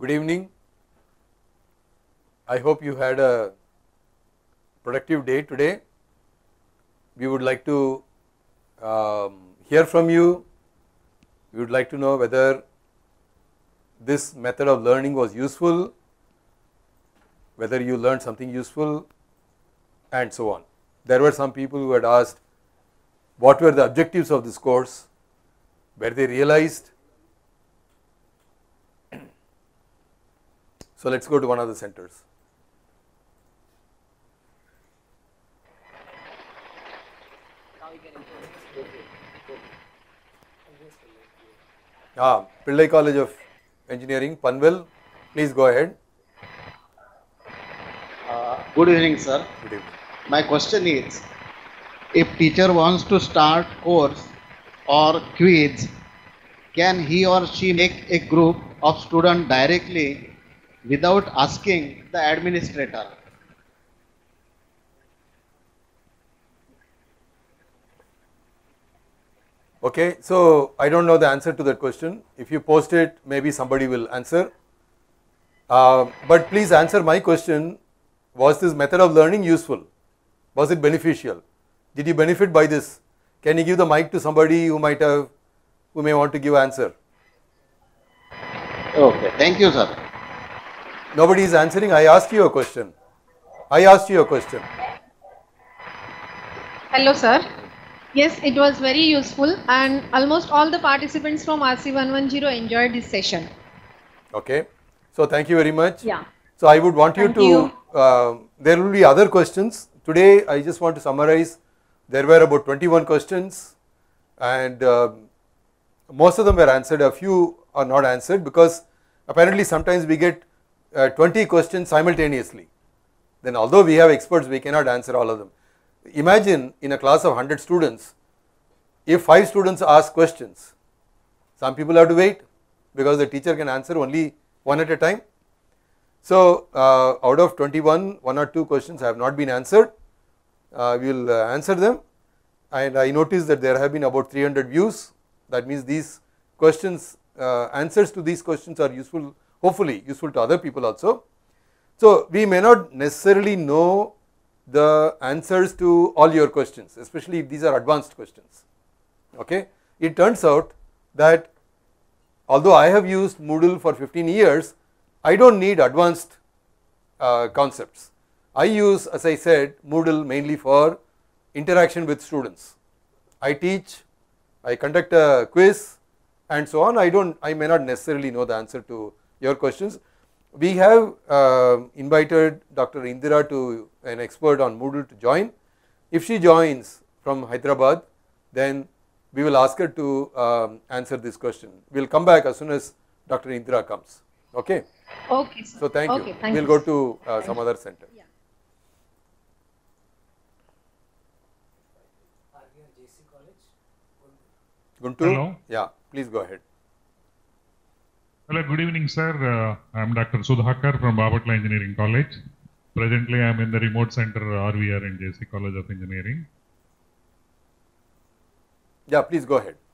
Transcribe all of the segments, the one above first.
Good evening. I hope you had a productive day today. We would like to hear from you. We would like to know whether this method of learning was useful, whether you learned something useful, and so on. There were some people who had asked what were the objectives of this course, where they realized. So let's go to one of the centers. Pillai College of Engineering, Panvel, please go ahead. Good evening, sir. Good evening. My question is, if teacher wants to start course or quiz, can he or she make a group of students directly without asking the administrator? Okay, so I don't know the answer to that question. If you post it, maybe somebody will answer. But please answer my question. Was this method of learning useful? Was it beneficial? Did you benefit by this? Can you give the mic to somebody who may want to give answer? Okay, thank you, sir. Nobody is answering. I asked you a question. Hello, sir. Yes, it was very useful and almost all the participants from RC110 enjoyed this session. Okay. So thank you very much. Yeah. So I would want you to, there will be other questions. Today I just want to summarize. There were about 21 questions and most of them were answered. A few are not answered because apparently sometimes we get 20 questions simultaneously. Then although we have experts, we cannot answer all of them. Imagine in a class of 100 students, if 5 students ask questions, some people have to wait because the teacher can answer only one at a time. So out of 21, 1 or 2 questions have not been answered. We will answer them, and I noticed that there have been about 300 views. That means these questions, answers to these questions are useful, hopefully useful to other people also. So we may not necessarily know the answers to all your questions, especially if these are advanced questions. Okay, it turns out that although I have used Moodle for 15 years, I don't need advanced concepts. I use, as I said, Moodle mainly for interaction with students. I teach, I conduct a quiz and so on. I may not necessarily know the answer to your questions. We have invited Dr. Indira, an expert on Moodle, to join. If she joins from Hyderabad, then we will ask her to answer this question. We will come back as soon as Dr. Indira comes. Okay? Okay, sir. So thank you. Okay, thank we you. will go to some other center. Yeah. Guntur? Hello. Yeah, please go ahead. Hello, good evening, sir. I am Dr. Sudhakar from Valedictory Engineering College. Presently, I am in the remote center RVR in JC College of Engineering. Yeah, please go ahead.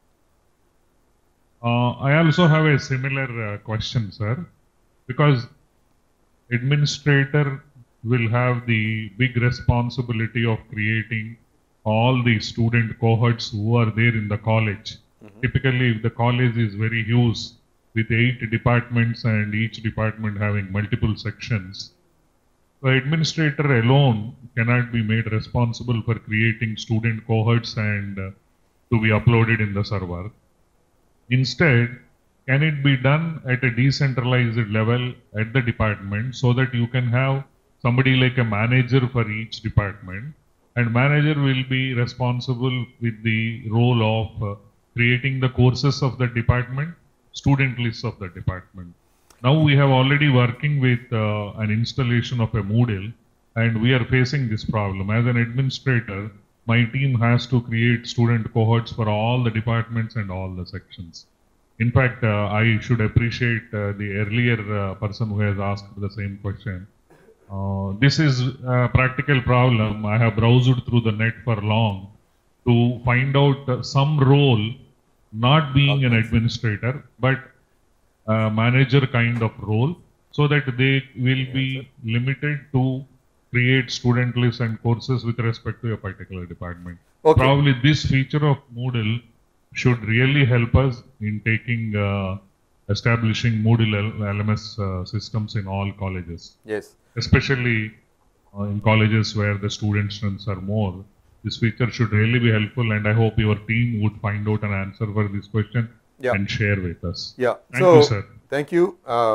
I also have a similar question, sir, because administrator will have the big responsibility of creating all the student cohorts who are there in the college. Typically, if the college is very huge, with 8 departments and each department having multiple sections, the administrator alone cannot be made responsible for creating student cohorts and to be uploaded in the server. Instead, can it be done at a decentralized level at the department so that you can have somebody like a manager for each department, and manager will be responsible with the role of creating the courses of the department, student lists of the department. Now we have already working with an installation of a Moodle, and we are facing this problem. As an administrator, my team has to create student cohorts for all the departments and all the sections. In fact, I should appreciate the earlier person who has asked the same question. This is a practical problem. I have browsed through the net for long to find out some role, not being an administrator, but manager kind of role, so that they will be limited to create student lists and courses with respect to a particular department. Okay. Probably this feature of Moodle should really help us in establishing Moodle LMS systems in all colleges. Yes. Especially in colleges where the student strengths are more. This feature should really be helpful, and I hope your team would find out an answer for this question and share with us. Yeah. Thank you, sir. Thank you.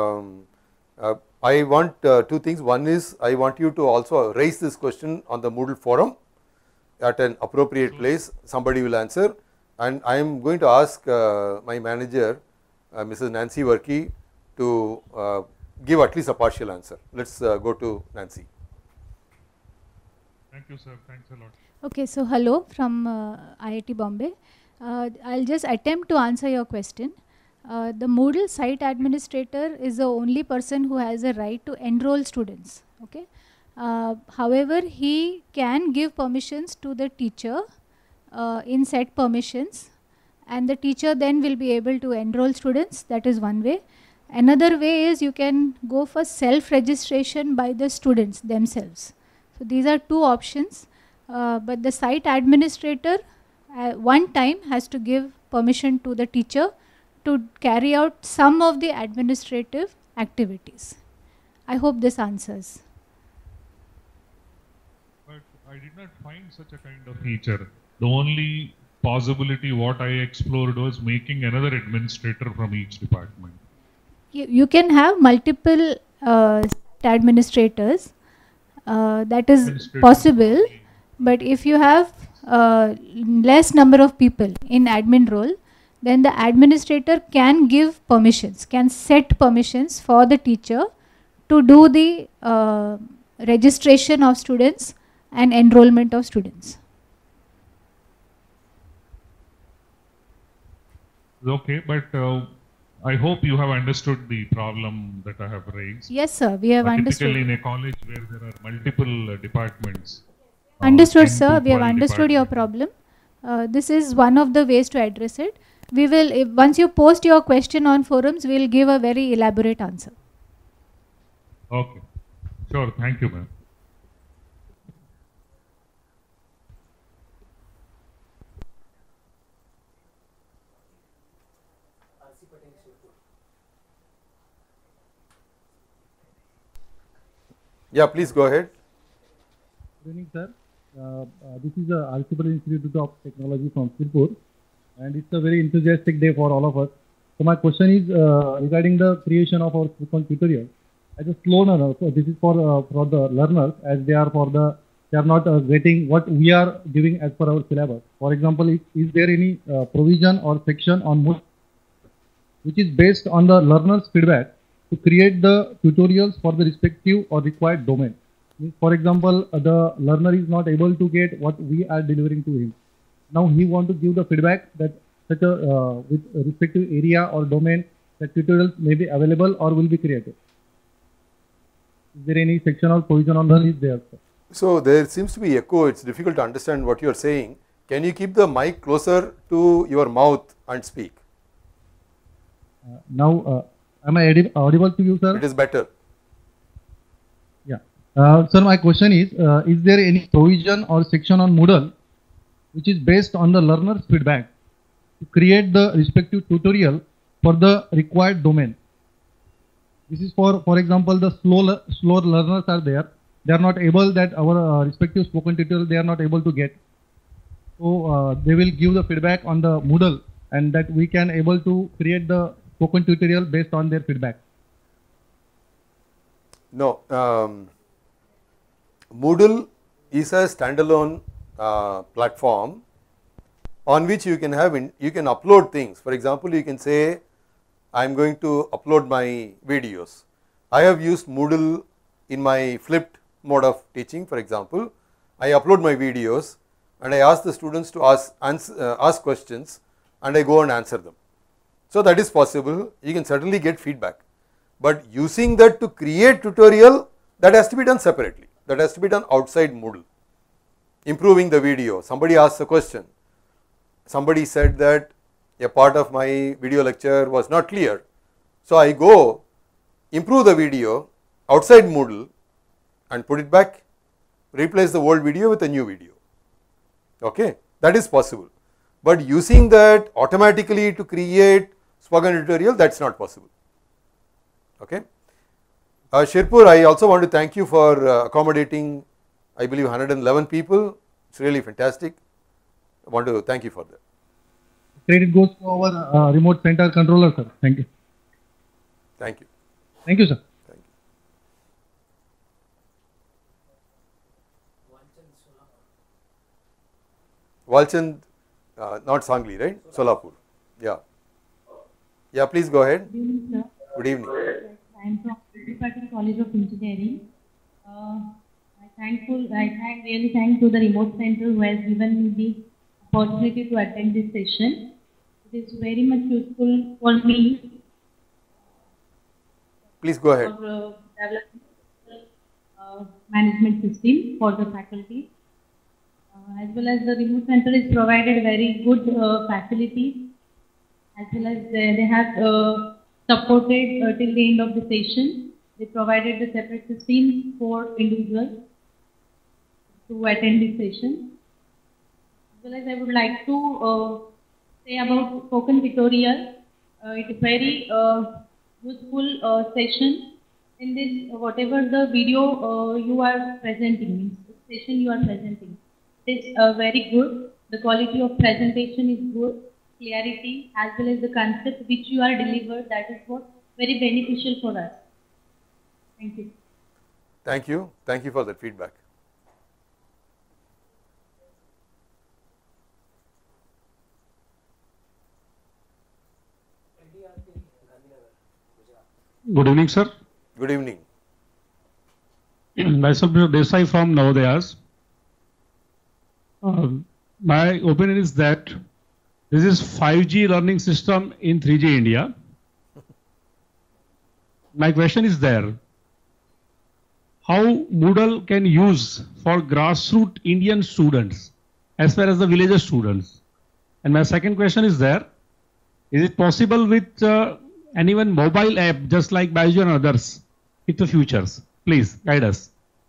I want two things. One is I want you to also raise this question on the Moodle forum at an appropriate place. Somebody will answer, and I am going to ask my manager, Mrs. Nancy Workey, to give at least a partial answer. Let's go to Nancy. Thank you, sir. Thanks a lot. Okay, so hello from IIT Bombay. I'll just attempt to answer your question. The Moodle site administrator is the only person who has a right to enroll students. Okay. However, he can give permissions to the teacher in set permissions, and the teacher then will be able to enroll students. That is one way. Another way is you can go for self-registration by the students themselves. So these are two options, but the site administrator one time has to give permission to the teacher to carry out some of the administrative activities. I hope this answers. But I did not find such a kind of feature. The only possibility what I explored was making another administrator from each department. You can have multiple administrators. That is possible, but if you have less number of people in admin role, then the administrator can give permissions, can set permissions for the teacher to do the registration of students and enrollment of students. Okay, but I hope you have understood the problem that I have raised. Yes, sir, we have understood. Typically in a college where there are multiple departments. Understood, sir. We have understood your problem. This is one of the ways to address it. We will, once you post your question on forums, we will give a very elaborate answer. Okay. Sure. Thank you, ma'am. Yeah, please go ahead. Good evening, sir. This is the IIT Institute of Technology from Sirpur, and it's a very enthusiastic day for all of us. So my question is regarding the creation of our spoken tutorial. As a slow learner, so this is for the learners, as they are not getting what we are giving as per our syllabus. For example, is there any provision or section on Moodle which is based on the learner's feedback to create the tutorials for the respective or required domain? For example, the learner is not able to get what we are delivering to him. Now he wants to give the feedback that such a with respective area or domain, that tutorials may be available or will be created. Is there any section or provision on that is there, sir? So there seems to be echo. It's difficult to understand what you are saying. Can you keep the mic closer to your mouth and speak? Now, am I audible to you, sir? It is better. Yeah. Sir, my question is there any provision or section on Moodle which is based on the learner's feedback to create the respective tutorial for the required domain? This is for example, the slow learners are there. They are not able that our respective spoken tutorial they are not able to get. So they will give the feedback on the Moodle, and that we can able to create the spoken tutorial based on their feedback. No, Moodle is a standalone platform on which you can upload things. For example, you can say, I am going to upload my videos. I have used Moodle in my flipped mode of teaching. For example, I upload my videos and I ask the students to ask questions, and I go and answer them. So that is possible. You can certainly get feedback, but using that to create tutorial, that has to be done separately. That has to be done outside Moodle. Improving the video. Somebody asked a question. Somebody said that a part of my video lecture was not clear. So I go improve the video outside Moodle and put it back, replace the old video with a new video. Okay, that is possible. But using that automatically to create spoken tutorial, that's not possible. Okay. Shirpur, I also want to thank you for accommodating, I believe 111 people. It's really fantastic. I want to thank you for that. Credit goes to our remote center controller, sir. Thank you. Thank you. Thank you, sir. Thank you. Walchand, not Sangli, right? Solapur. Yeah. Yeah, please go ahead. Good evening, sir. Good evening. I am from Patel College of Engineering. I really thank to the remote center who has given me the opportunity to attend this session. It is very much useful for me Please go ahead. for developing management system for the faculty. As well as the remote center is provided very good facilities, as well as they have supported till the end of the session. They provided the separate system for individuals to attend the session. As well as I would like to say about spoken tutorial. It is very useful session. In this, whatever the video you are presenting, means the session you are presenting, it is very good. The quality of presentation is good, clarity as well as the concept which you are delivered, that is what very beneficial for us. Thank you. Thank you. Thank you for that feedback. Good evening, sir. Good evening. Myself, Desai from Navodayas. My opinion is that this is 5G learning system in 3G India. My question is there. How Moodle can use for grassroots Indian students as well as the villager students? And my second question is there. Is it possible with an even mobile app just like Byju and others with the futures? Please guide us.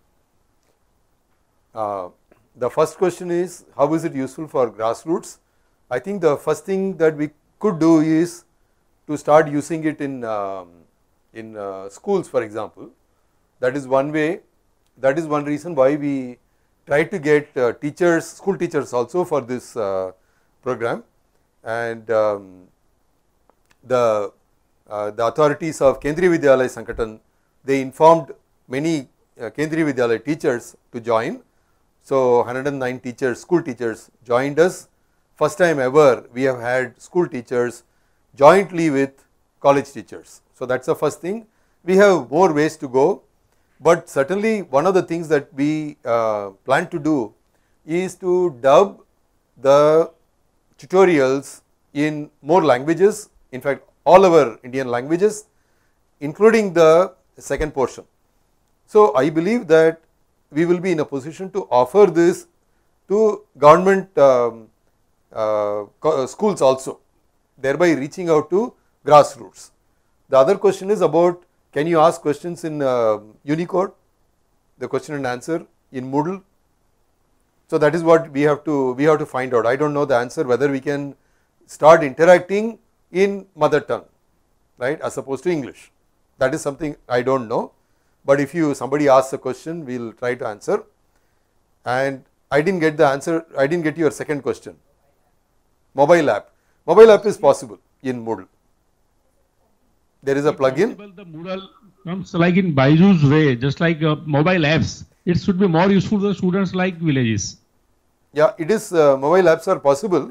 The first question is, how is it useful for grassroots? I think the first thing that we could do is to start using it in schools, for example. That is one way. That is one reason why we try to get teachers, school teachers also for this program. And the authorities of Kendriya Vidyalaya Sankatan, they informed many Kendriya Vidyalaya teachers to join. So 109 teachers, school teachers joined us. First time ever we have had school teachers jointly with college teachers. So that's the first thing. We have more ways to go, but certainly one of the things that we plan to do is to dub the tutorials in more languages, in fact all our Indian languages, including the second portion. So I believe that we will be in a position to offer this to government schools also, thereby reaching out to grassroots. The other question is about, can you ask questions in Unicode, the question and answer in Moodle? So that is what we have to find out. I don't know the answer whether we can start interacting in mother tongue, right, as opposed to English. That is something I don't know. But if somebody asks a question, we will try to answer. And I didn't get the answer, I didn't get your second question. Mobile app. Mobile app is possible in Moodle. There is a plugin. The Moodle comes like in Byju's way, just like mobile apps. It should be more useful to the students like villages. Yeah, it is, mobile apps are possible.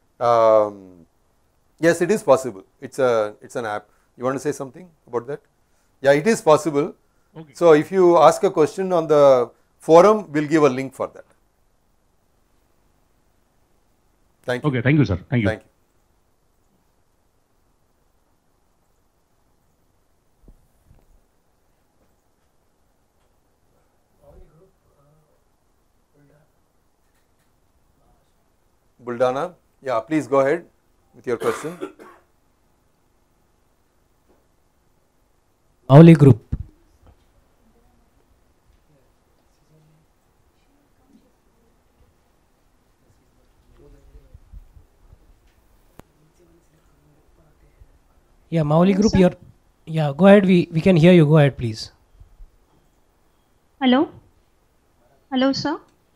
Yes, it is possible. It's an app. You want to say something about that? Yeah, it is possible. Okay. So if you ask a question on the forum, we'll give a link for that. Thank you. Okay, thank you, sir. Thank you. Thank you. Buldana, yeah, please go ahead with your question. Mauli group. Yeah, Mauli group, yeah, go ahead, we can hear you, go ahead please. Hello? Hello, sir.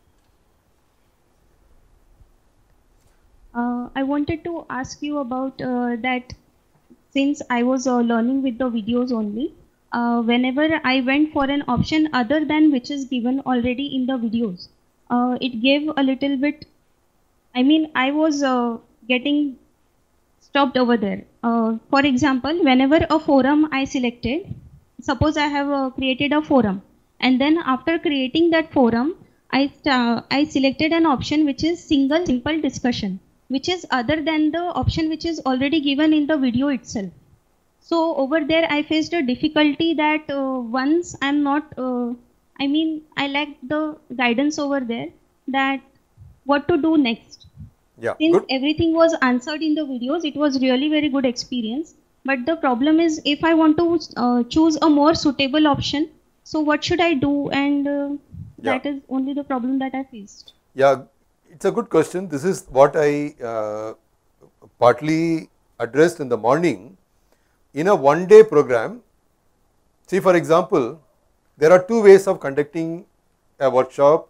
I wanted to ask you about that since I was learning with the videos only, whenever I went for an option other than which is given already in the videos, it gave a little bit, I mean, I was getting stopped over there. For example, whenever a forum I selected, suppose I have created a forum, and then after creating that forum, I selected an option which is single simple discussion, which is other than the option which is already given in the video itself. So over there I faced a difficulty that once I'm not, I mean, I lacked the guidance over there that what to do next. Yeah, since good. Everything was answered in the videos, it was really very good experience. But the problem is if I want to choose a more suitable option, so what should I do? And that is only the problem that I faced. Yeah, it's a good question. This is what I partly addressed in the morning. In a one-day program, see for example, there are two ways of conducting a workshop.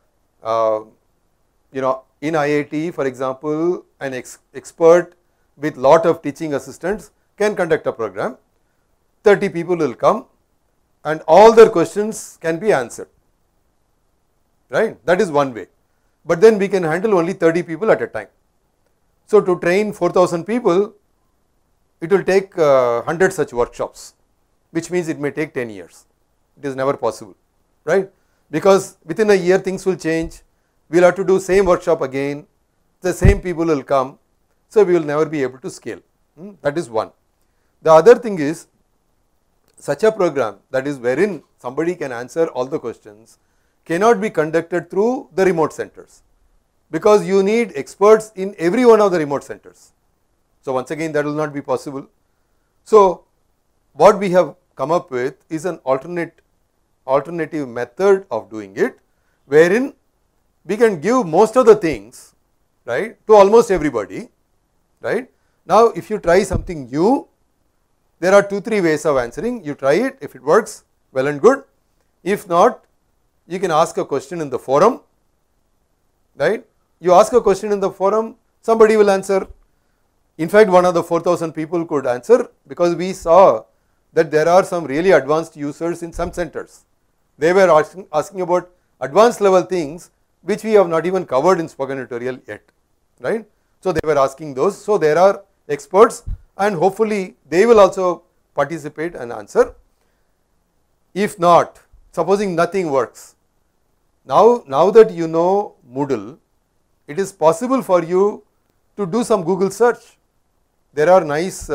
In IIT, for example, an expert with lot of teaching assistants can conduct a program. 30 people will come and all their questions can be answered, right? That is one way. But then we can handle only 30 people at a time. So to train 4,000 people, it will take 100 such workshops, which means it may take 10 years. It is never possible, right? Because within a year things will change. We will have to do same workshop again, the same people will come, so we will never be able to scale. That is one. The other thing is, such a program that is wherein somebody can answer all the questions cannot be conducted through the remote centers, because you need experts in every one of the remote centers. So once again that will not be possible. So what we have come up with is an alternative method of doing it, wherein we can give most of the things, right, to almost everybody, right. Now if you try something new, there are 2-3 ways of answering. You try it, if it works, well and good. If not, you can ask a question in the forum, right. You ask a question in the forum, somebody will answer. In fact, one of the 4,000 people could answer, because we saw that there are some really advanced users in some centers. They were asking about advanced level things which we have not even covered in spoken tutorial yet, right. So they were asking those. So there are experts and hopefully they will also participate and answer. If not, supposing nothing works, now that you know Moodle, it is possible for you to do some Google search. There are nice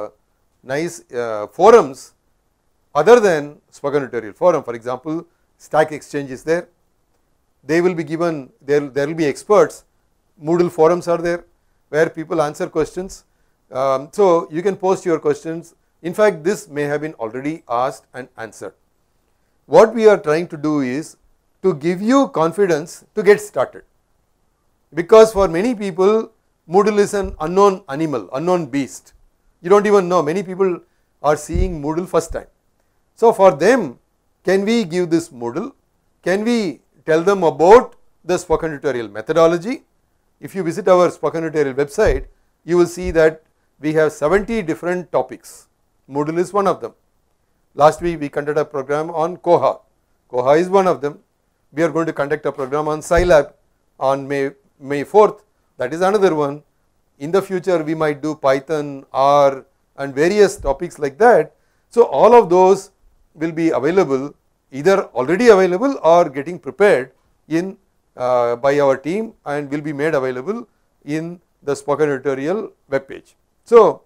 forums other than spoken tutorial forum. For example, Stack Exchange is there. They will be given, there will be experts. Moodle forums are there where people answer questions. So you can post your questions. In fact, this may have been already asked and answered. What we are trying to do is to give you confidence to get started, because for many people Moodle is an unknown animal, unknown beast. You don't even know. Many people are seeing Moodle first time. So for them, can we give this Moodle? Can we tell them about the spoken tutorial methodology? If you visit our spoken tutorial website, you will see that we have 70 different topics. Moodle is one of them. Last week we conducted a program on Koha. Koha is one of them. We are going to conduct a program on Scilab on May 4th. That is another one. In the future we might do Python, R and various topics like that. So all of those will be available, either already available or getting prepared in by our team, and will be made available in the spoken tutorial web page. So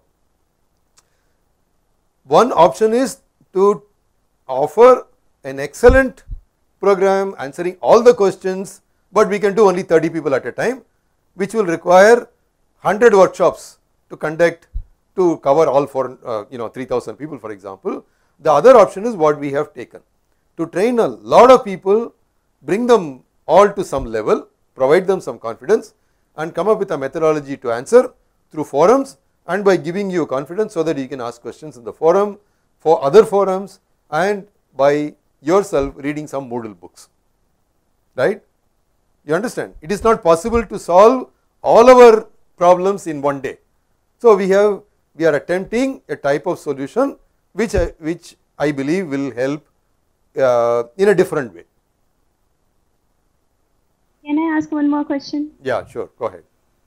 one option is to offer an excellent program answering all the questions, but we can do only 30 people at a time, which will require 100 workshops to conduct to cover all 3,000 people, for example. The other option is what we have taken, to train a lot of people, bring them all to some level, provide them some confidence and come up with a methodology to answer through forums and by giving you confidence so that you can ask questions in the forum, for other forums and by yourself reading some Moodle books, right. You understand, it is not possible to solve all our problems in one day. So we are attempting a type of solution which I believe will help in a different way. Can I ask one more question? Yeah, sure, go ahead.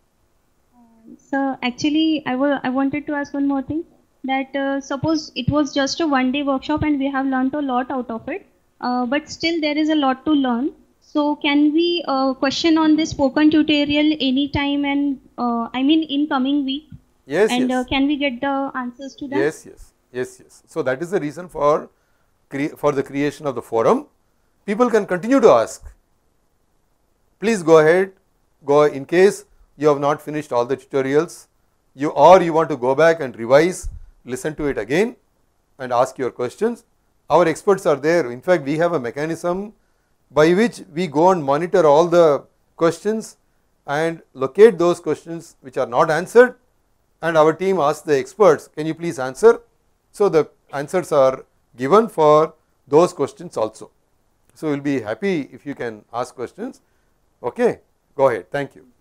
So actually I wanted to ask one more thing, that suppose it was just a one-day workshop and we have learnt a lot out of it, but still there is a lot to learn. So can we question on this spoken tutorial anytime and I mean in coming week? Yes, and yes. Can we get the answers to that? Yes, yes, yes, yes. So that is the reason for the creation of the forum. People can continue to ask. Please go ahead, in case you have not finished all the tutorials, you want to go back and revise, listen to it again and ask your questions. Our experts are there. In fact, we have a mechanism by which we go and monitor all the questions and locate those questions which are not answered, and our team asks the experts, can you please answer? So the answers are given for those questions also. So we will be happy if you can ask questions. Okay, go ahead. Thank you.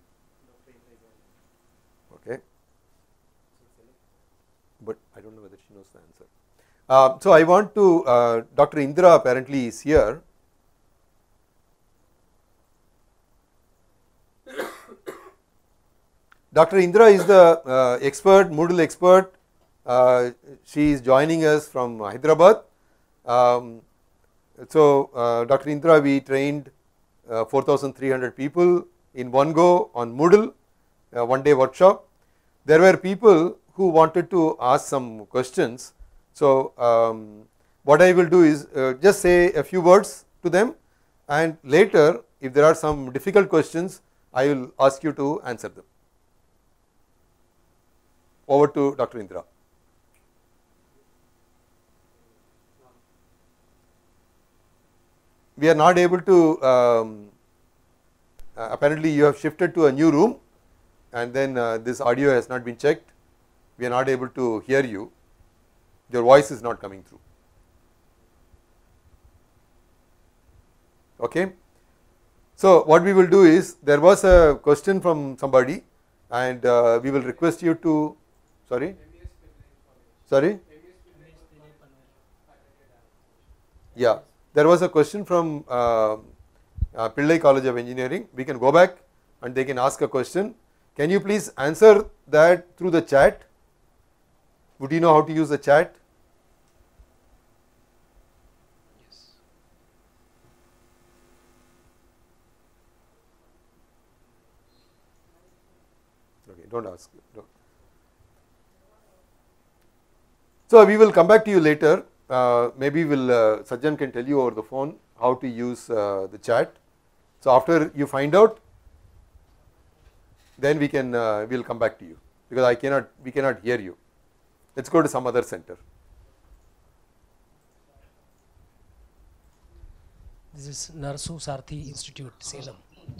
Okay, but I don't know whether she knows the answer. So I want to, Dr. Indra apparently is here. Dr. Indra is the expert, Moodle expert. She is joining us from Hyderabad. Dr. Indra, we trained 4,300 people in one go on Moodle, one day workshop. There were people who wanted to ask some questions. So what I will do is just say a few words to them, and later if there are some difficult questions, I will ask you to answer them. Over to Dr. Indra. We are not able to, apparently you have shifted to a new room and then this audio has not been checked. We are not able to hear you. Your voice is not coming through. Okay. So what we will do is, there was a question from somebody and we will request you to, sorry? Yeah, there was a question from Pillai College of Engineering. We can go back and they can ask a question. Can you please answer that through the chat? Would you know how to use the chat? Yes. Okay, don't ask. Don't. So we will come back to you later. Maybe Sajjan can tell you over the phone how to use the chat. So after you find out, then we will come back to you, because we cannot hear you. Let's go to some other center. This is Narsu Sarthi Institute, Salem.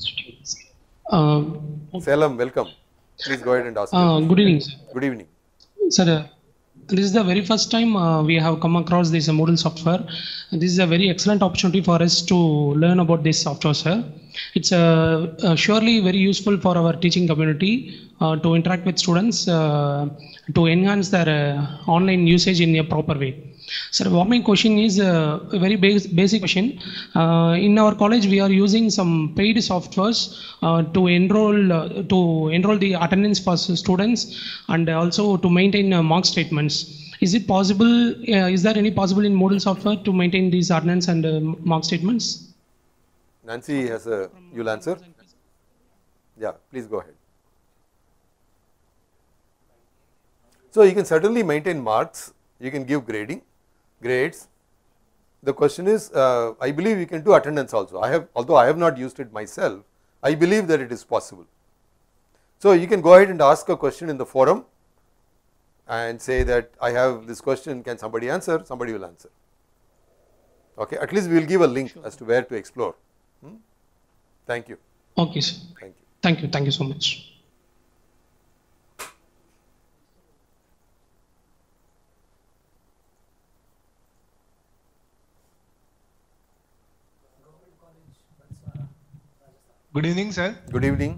Salem, welcome. Please go ahead and ask. Good evening, sir. Good evening. Sir, this is the very first time we have come across this Moodle software. This is a very excellent opportunity for us to learn about this software, sir. It's surely very useful for our teaching community to interact with students, to enhance their online usage in a proper way. Sir, what my question is a very basic question. In our college, we are using some paid softwares to enroll the attendance for students and also to maintain mark statements. Is it possible? Is there any possible in Moodle software to maintain these attendance and mark statements? Nancy has a, you'll answer? Yeah, please go ahead. So you can certainly maintain marks. You can give grades. The question is, I believe you can do attendance also. Although I have not used it myself, I believe that it is possible. So you can go ahead and ask a question in the forum. and say that I have this question, can somebody answer? Somebody will answer. Okay, at least we will give a link as to where to explore. Thank you. Okay, sir. Thank you. Thank you. Thank you so much. Good evening, sir. Good evening.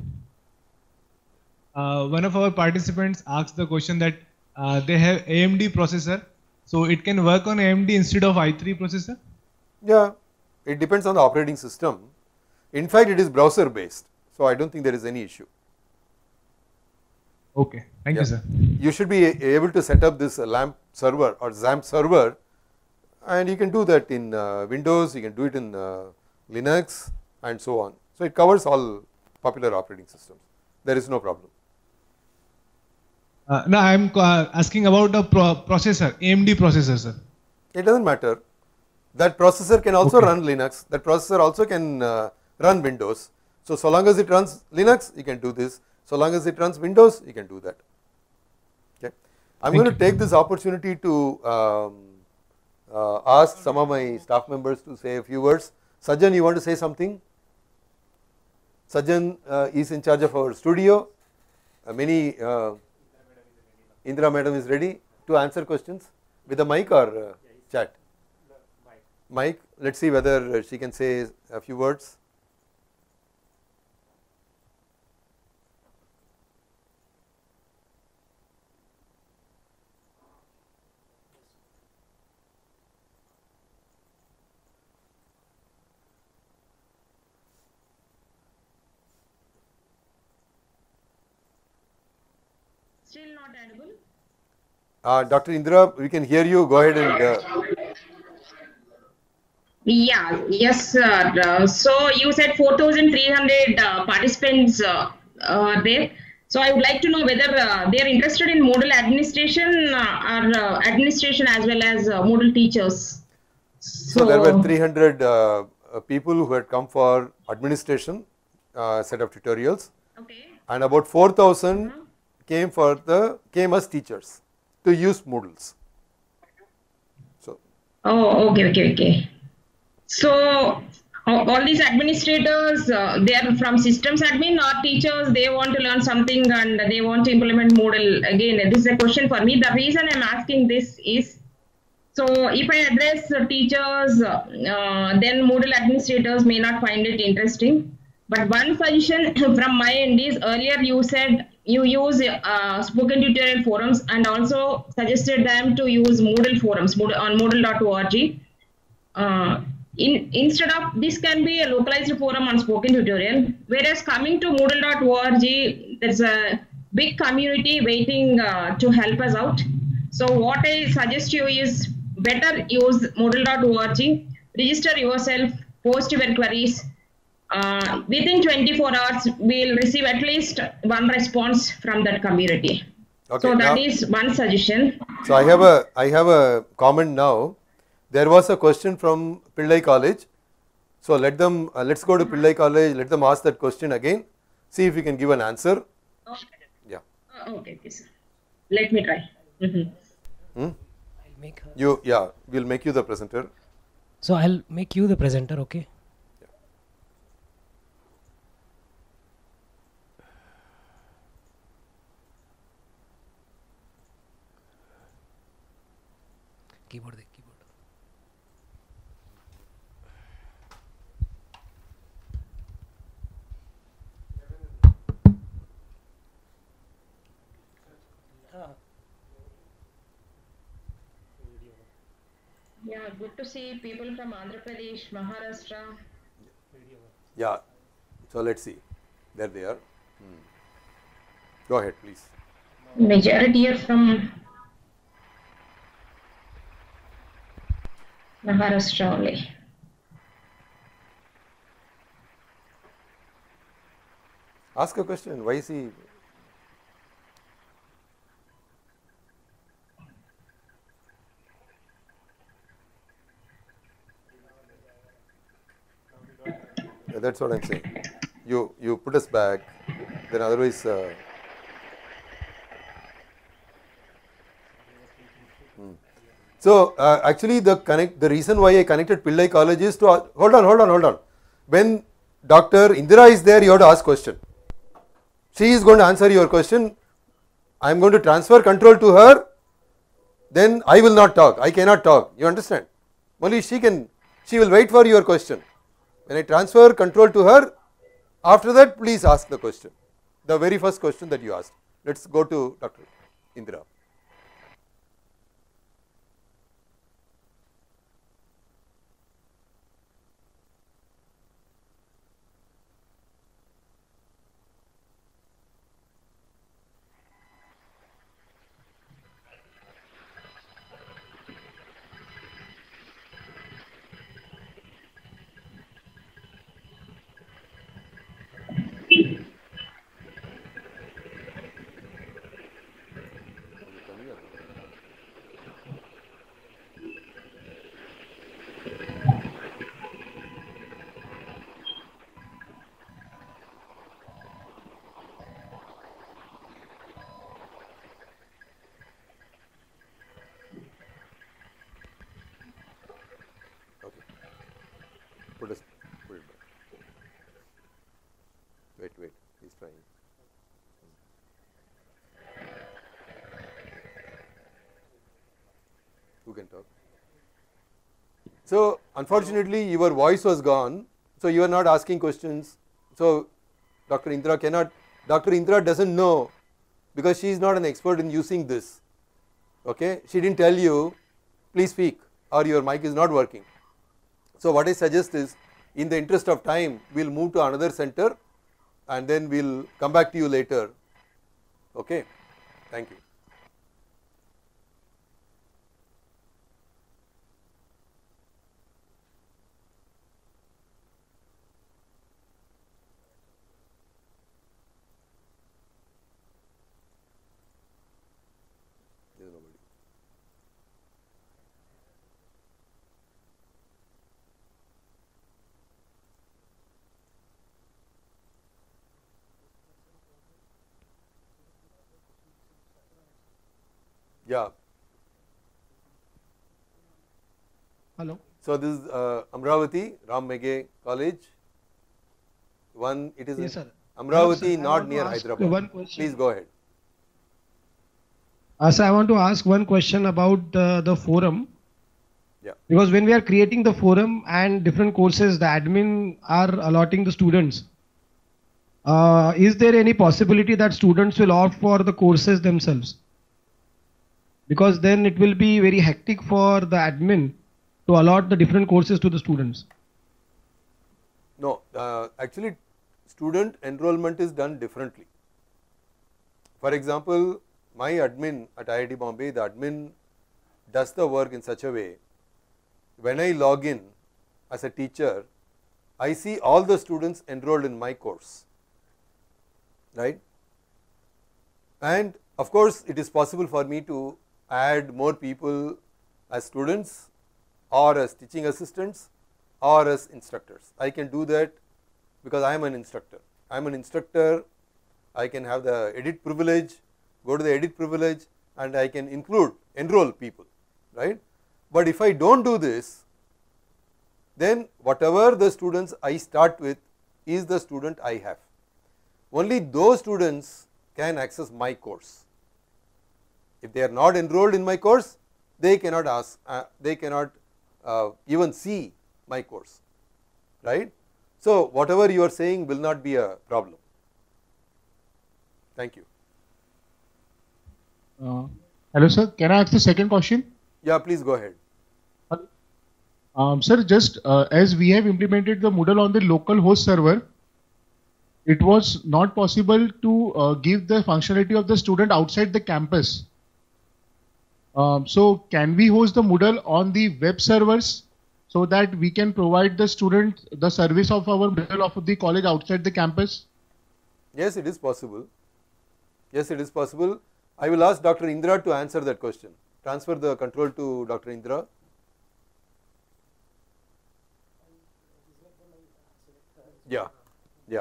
One of our participants asked the question that they have AMD processor, so it can work on AMD instead of i3 processor? Yeah, it depends on the operating system. In fact, it is browser based, so I don't think there is any issue. Okay, thank you, sir. You should be able to set up this LAMP server or XAMPP server, and you can do that in Windows, you can do it in Linux and so on. So it covers all popular operating systems. There is no problem. No, I am asking about the processor, AMD processor, sir. It doesn't matter. That processor can also run Linux. That processor also can run Windows. So long as it runs Linux, you can do this. So long as it runs Windows, you can do that. Okay. I'm going to take this opportunity to ask some of my staff members to say a few words. Sajjan, you want to say something? Sajjan is in charge of our studio. Indra madam is ready to answer questions with a mic or chat? Mic. Let's see whether she can say a few words. Still not audible? Dr. Indra, we can hear you. Go ahead and. Yeah, yes, sir. So you said 4,300 participants are there. So I would like to know whether they are interested in Moodle administration or administration as well as Moodle teachers. So there were 300 people who had come for administration set of tutorials, and about 4,000 came as teachers to use Moodles. So. Oh, okay. So all these administrators, they are from systems admin or teachers, they want to learn something and they want to implement Moodle. Again, this is a question for me. The reason I'm asking this is, so if I address teachers, then Moodle administrators may not find it interesting. But one suggestion from my end is, earlier you said you use spoken tutorial forums and also suggested them to use Moodle forums on moodle.org. Instead of this can be a localized forum on spoken tutorial, whereas coming to moodle.org, there's a big community waiting to help us out. So what I suggest you is better use moodle.org, register yourself, post your queries. Within 24 hours, we'll receive at least one response from that community. Okay, so that is one suggestion. So I have a comment now. There was a question from Pillai College. So let's go to Pillai College, let them ask that question again, see if we can give an answer. Okay. Yeah. Okay, sir. Let me try. I'll make her. We'll make you the presenter. So I'll make you the presenter, okay? Yeah. Keyboard. Yeah, good to see people from Andhra Pradesh, Maharashtra. Yeah, so let's see. There they are. Go ahead, please. Majority are from Maharashtra only. Ask a question. Why is he? That's what I'm saying. You put us back, then otherwise. So actually the reason why I connected Pillai College is to hold on. When Dr. Indira is there, you have to ask question. She is going to answer your question. I am going to transfer control to her. Then I will not talk. I cannot talk. You understand? Only she will wait for your question. When I transfer control to her, after that please ask the question. The very first question that you asked. Let's go to Dr. Indira. Put it back. Wait, he's trying. Who can talk? So unfortunately your voice was gone, so you are not asking questions. So Dr. Indira doesn't know because she is not an expert in using this. Okay, she didn't tell you, please speak or your mic is not working. So what I suggest is, in the interest of time, we will move to another center and then we will come back to you later. Okay, thank you. Yeah. Hello. So this is Amravati, Ram Meghe College. It is yes, sir. Amravati, Sir, not near Hyderabad. One question. Please go ahead. Sir, I want to ask one question about the forum. Yeah. Because when we are creating the forum and different courses, the admin are allotting the students. Is there any possibility that students will opt for the courses themselves? Because then it will be very hectic for the admin to allot the different courses to the students. No, actually student enrollment is done differently. For example, my admin at IIT Bombay, the admin does the work in such a way, when I log in as a teacher, I see all the students enrolled in my course, right? And of course, it is possible for me to add more people as students or as teaching assistants or as instructors. I can do that because I am an instructor. I am an instructor, I can have the edit privilege, go to the edit privilege and I can enroll people, right? But if I don't do this, then whatever the students I start with is the student I have. Only those students can access my course. If they are not enrolled in my course, they cannot even see my course, right? So whatever you are saying will not be a problem. Thank you. Hello sir, can I ask the second question? Yeah, please go ahead. Sir, just as we have implemented the Moodle on the local host server, it was not possible to give the functionality of the student outside the campus. So can we host the Moodle on the web servers so that we can provide the student the service of our Moodle of the college outside the campus? Yes, it is possible. Yes, it is possible. I will ask Dr. Indira to answer that question. Transfer the control to Dr. Indira. Yeah, yeah.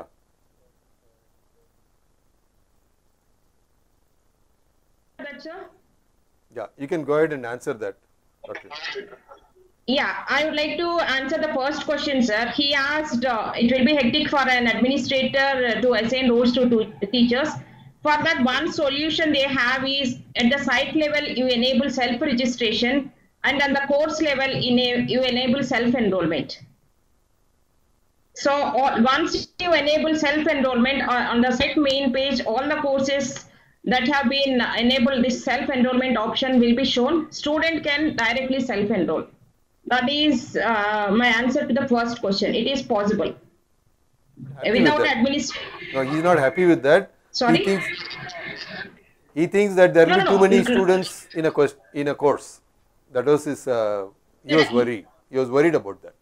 Yeah, you can go ahead and answer that. Okay. Yeah, I would like to answer the first question, sir. He asked, it will be hectic for an administrator to assign roles to teachers. For that, one solution they have is at the site level, you enable self-registration, and on the course level, you enable self-enrollment. So once you enable self-enrollment on the site main page, all the courses that have been enabled, this self-enrollment option will be shown. Student can directly self-enroll. That is my answer to the first question. It is possible. Without administration. No, he is not happy with that. Sorry? He thinks that there will be too many students in a course. That was his, he was worried. He was worried about that.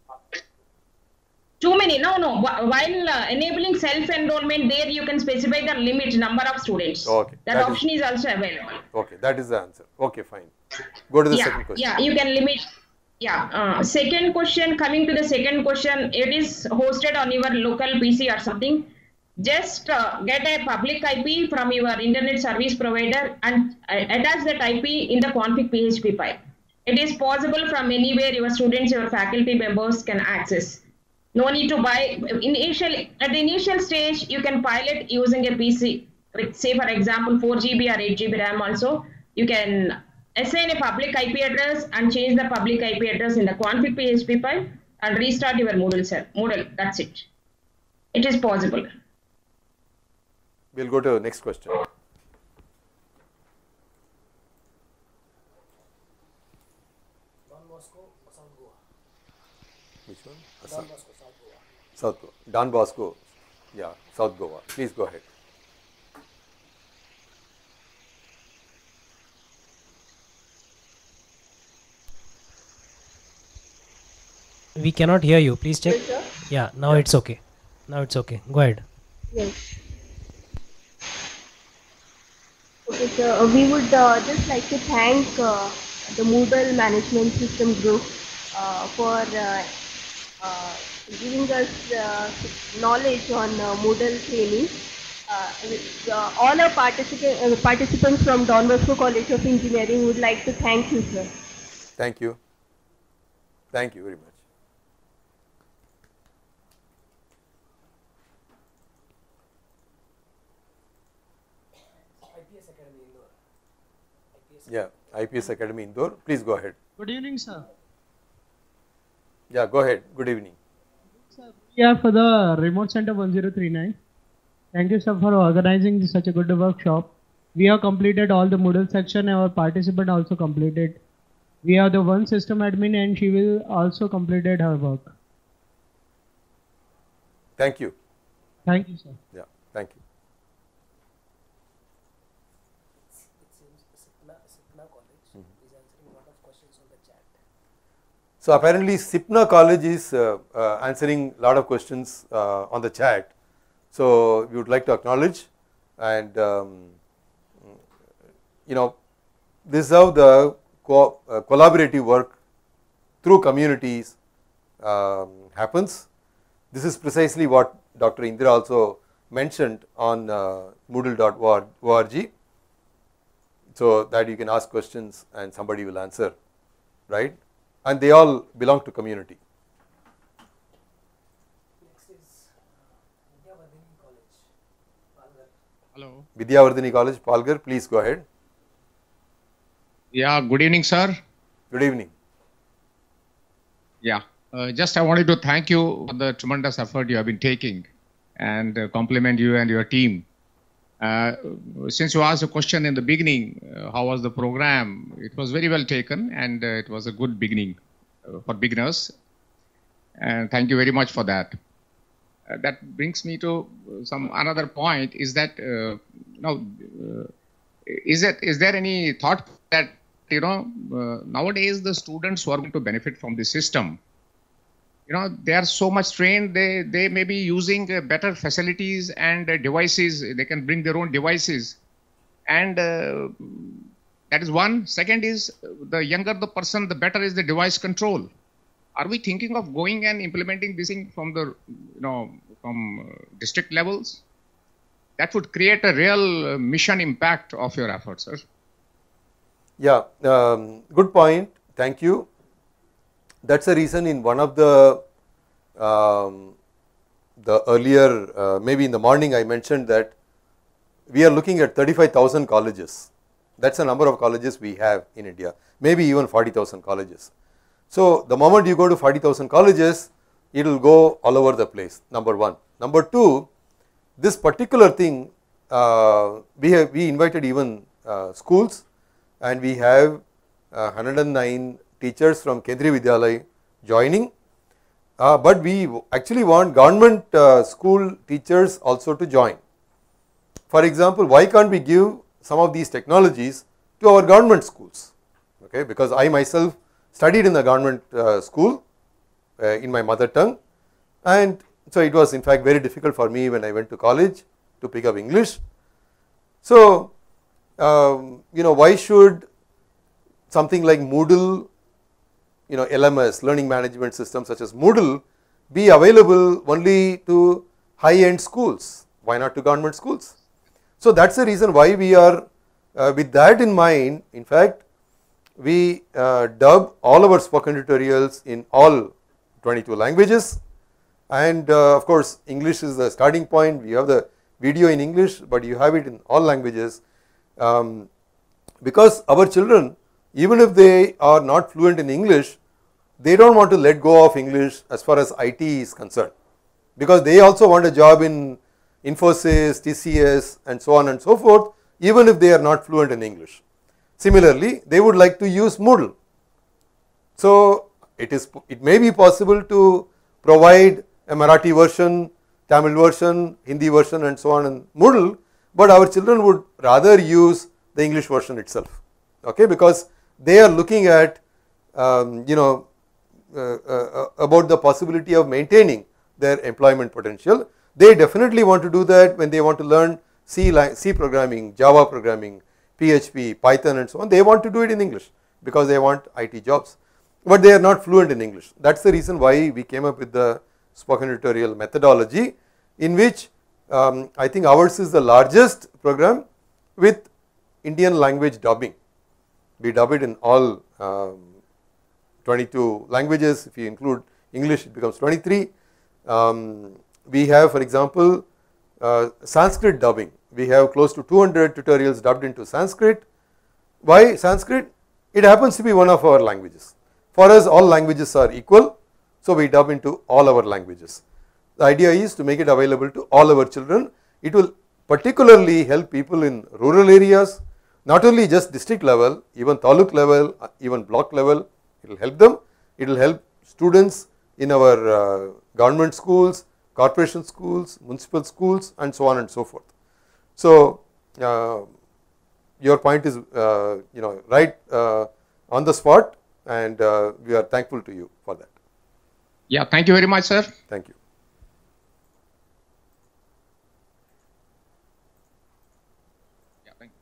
Too many? No. While enabling self-enrollment, there you can specify the limit number of students. Okay. That option is also available. Okay, that is the answer. Okay, fine. Go to the second question. Yeah, you can limit. Yeah. Second question, coming to the second question, it is hosted on your local PC or something. Just get a public IP from your internet service provider and attach that IP in the config PHP file. It is possible from anywhere your students, your faculty members can access. No need to buy. At the initial stage, you can pilot using a PC. Say for example, 4 GB or 8 GB RAM also. You can assign a public IP address and change the public IP address in the config PHP file and restart your Moodle. That's it. It is possible. We'll go to the next question. Which one? South Goa. Don Bosco. Yeah, South Goa. Please go ahead. We cannot hear you. Please check. Yes, yeah, now it's okay. Now it's okay. Go ahead. Yes. Okay, sir. We would just like to thank the Moodle Management System Group for giving us knowledge on Moodle training. All our participants from Don Bosco College of Engineering would like to thank you, sir. Thank you. Thank you very much. Yeah, IPS Academy Indore. Please go ahead. Good evening, sir. Yeah, go ahead. Good evening. Sir, we are for the Remote Center 1039. Thank you, sir, for organizing such a good workshop. We have completed all the Moodle section. Our participant also completed. We have the one system admin and she will also completed her work. Thank you. Thank you, sir. Yeah, thank you. So apparently SIPNA college is answering a lot of questions on the chat. So we would like to acknowledge, and this is how the collaborative work through communities happens. This is precisely what Dr. Indira also mentioned on moodle.org, so that you can ask questions and somebody will answer, right? And they all belong to community. Next is Vidyavardhini College, Palghar. Hello. Vidyavardhini College, Palghar, please go ahead. Yeah, good evening, sir. Good evening. Yeah, just I wanted to thank you for the tremendous effort you have been taking and compliment you and your team. Since you asked a question in the beginning, how was the program? It was very well taken and it was a good beginning for beginners. And thank you very much for that. That brings me to another point is that, is there any thought that, nowadays the students who are going to benefit from the system, they are so much trained, they may be using better facilities and devices. They can bring their own devices. And that is one. Second is, the younger the person, the better is the device control. Are we thinking of going and implementing this thing from the, from district levels? That would create a real mission impact of your efforts, sir. Yeah, good point. thank you. That's the reason in one of the earlier, maybe in the morning I mentioned that we are looking at 35,000 colleges. That's the number of colleges we have in India, maybe even 40,000 colleges. So the moment you go to 40,000 colleges, it will go all over the place, number one. Number two, this particular thing, we invited even schools, and we have 109 teachers from Kendriya Vidyalaya joining, but we actually want government school teachers also to join. For example, why can't we give some of these technologies to our government schools? Okay, because I myself studied in the government school in my mother tongue, and so it was in fact very difficult for me when I went to college to pick up English. So, why should something like Moodle, LMS, learning management system such as Moodle, be available only to high-end schools? Why not to government schools? So that's the reason why we are, with that in mind, in fact, we dub all our spoken tutorials in all 22 languages, and of course English is the starting point. We have the video in English, but you have it in all languages, because our children, even if they are not fluent in English, they don't want to let go of English as far as IT is concerned, because they also want a job in Infosys, TCS and so on and so forth, even if they are not fluent in English. Similarly, they would like to use Moodle. So it may be possible to provide a Marathi version, Tamil version, Hindi version and so on in Moodle, but our children would rather use the English version itself, okay, because they are looking at about the possibility of maintaining their employment potential. They definitely want to do that when they want to learn C programming, Java programming, PHP, Python and so on. They want to do it in English because they want IT jobs, but they are not fluent in English. That's the reason why we came up with the spoken tutorial methodology, in which I think ours is the largest program with Indian language dubbing. We dub it in all 22 languages. If you include English, it becomes 23. We have, for example, Sanskrit dubbing. We have close to 200 tutorials dubbed into Sanskrit. Why Sanskrit? It happens to be one of our languages. For us, all languages are equal, so we dub into all our languages. The idea is to make it available to all our children. It will particularly help people in rural areas, not only just district level, even taluk level, even block level. It will help them. It will help students in our government schools, corporation schools, municipal schools and so on and so forth. So, your point is right on the spot, and we are thankful to you for that. Yeah, thank you very much, sir. Thank you. Yeah, thank you.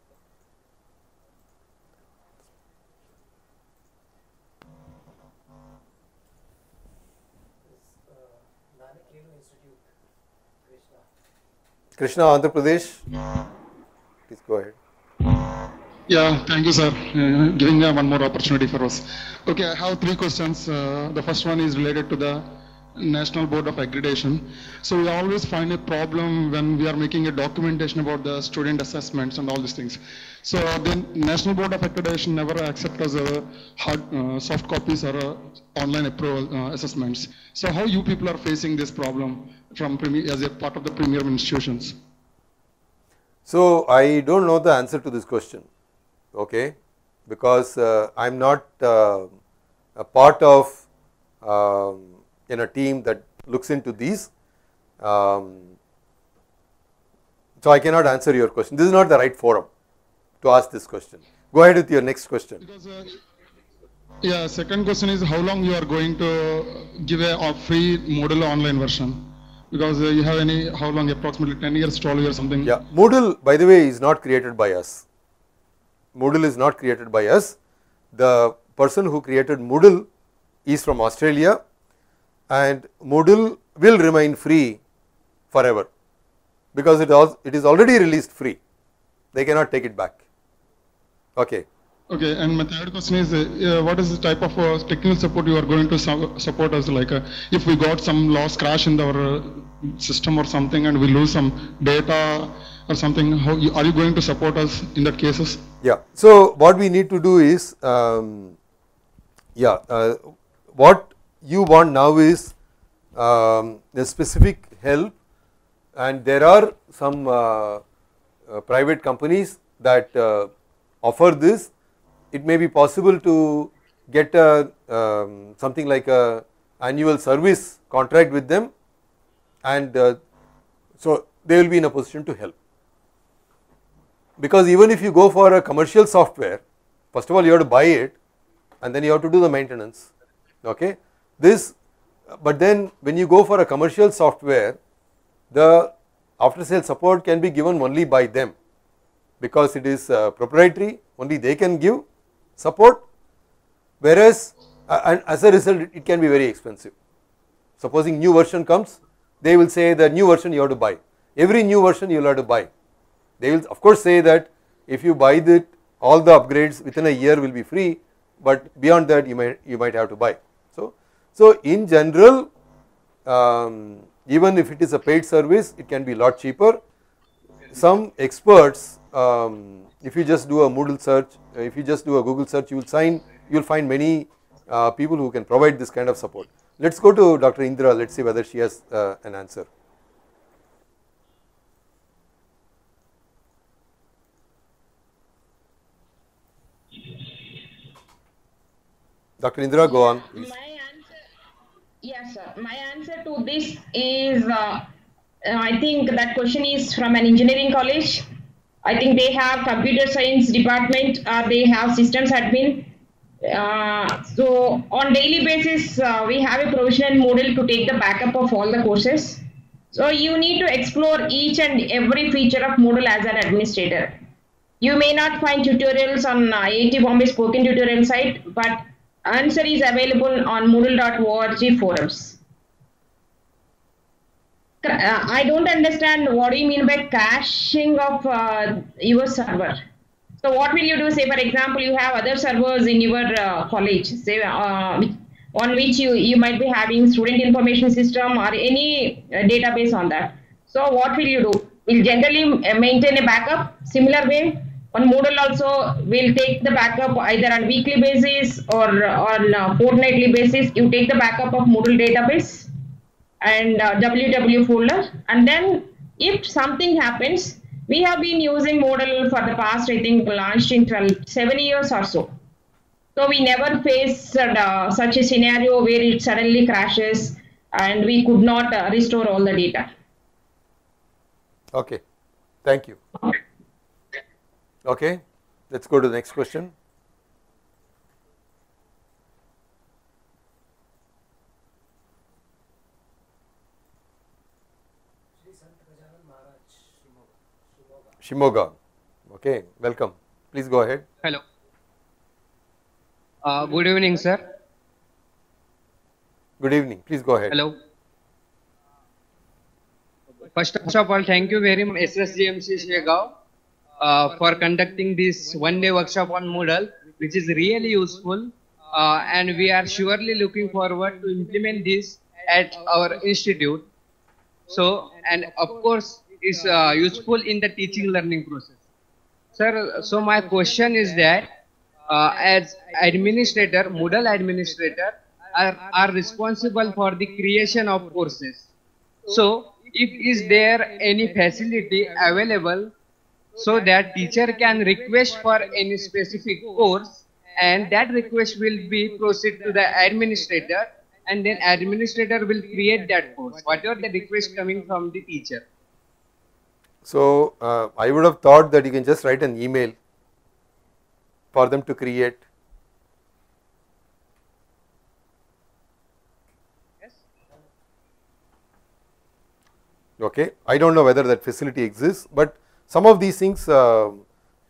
Krishna, Andhra Pradesh. Please go ahead. Yeah, thank you, sir, giving one more opportunity for us. Okay, I have three questions. The first one is related to the National Board of Accreditation. So we always find a problem when we are making a documentation about the student assessments and all these things. So the National Board of Accreditation never accepts as a hard, soft copies or online approval assessments. So how you people are facing this problem from as a part of the premium institutions? So I don't know the answer to this question, okay, because I am not a part of in a team that looks into these, so I cannot answer your question. This is not the right forum to ask this question. Go ahead with your next question. Because, yeah, second question is how long you are going to give a free Moodle online version? Because you have any, how long, approximately 10 years, 12 years, something? Yeah, Moodle, by the way, is not created by us. Moodle is not created by us. The person who created Moodle is from Australia, and Moodle will remain free forever because it is already released free. They cannot take it back. Okay. Okay, and my third question is, what is the type of technical support you are going to support us? Like, if we got some loss crash in our system or something, and we lose some data or something, are you going to support us in that cases? Yeah. So what we need to do is, what you want now is the specific help, and there are some private companies that offer this. It may be possible to get a something like a annual service contract with them, and so they will be in a position to help. Because even if you go for a commercial software, first of all you have to buy it, and then you have to do the maintenance. Okay, but then when you go for a commercial software, the after sales support can be given only by them, because it is proprietary, only they can give support, whereas and as a result it can be very expensive. Supposing new version comes, they will say the new version you have to buy, every new version you will have to buy. They will of course say that if you buy it, all the upgrades within a year will be free, but beyond that you might have to buy. So in general, even if it is a paid service, it can be a lot cheaper. Some experts, if you just do a Moodle search, if you just do a Google search, you will find many people who can provide this kind of support. Let us go to Dr. Indra, let us see whether she has an answer. Dr. Indra, go on, please. Yes, sir. My answer to this is, I think that question is from an engineering college. I think they have computer science department, they have systems admin. So on daily basis, we have a provisional Moodle to take the backup of all the courses. So you need to explore each and every feature of Moodle as an administrator. You may not find tutorials on IIT Bombay spoken tutorial site, but answer is available on moodle.org forums. I don't understand what do you mean by caching of your server. So what will you do? Say for example, you have other servers in your college, say on which you might be having student information system or any database on that. So what will you do? Will generally maintain a backup similar way. On Moodle also will take the backup either on weekly basis or on fortnightly basis. You take the backup of Moodle database and www folder, and then if something happens, we have been using Moodle for the past, I think launched in 7 years or so. So we never faced such a scenario where it suddenly crashes and we could not restore all the data. Okay, thank you. Okay, let's go to the next question. Shimoga. Okay, welcome. Please go ahead. Hello. Good evening, sir. Good evening. Please go ahead. Hello. First of all, thank you very much, SSGMC Shegao, for conducting this one-day workshop on Moodle, which is really useful, and we are surely looking forward to implement this at our institute. So, and of course, it's useful in the teaching learning process. Sir, so my question is that as administrator, Moodle administrator are responsible for the creation of courses. So, if is there any facility available so that teacher can request for any specific course, and that request will be proceed to the administrator, and then administrator will create that course, whatever the request coming from the teacher. So, I would have thought that you can just write an email for them to create. Yes. Okay, I don't know whether that facility exists, but some of these things, so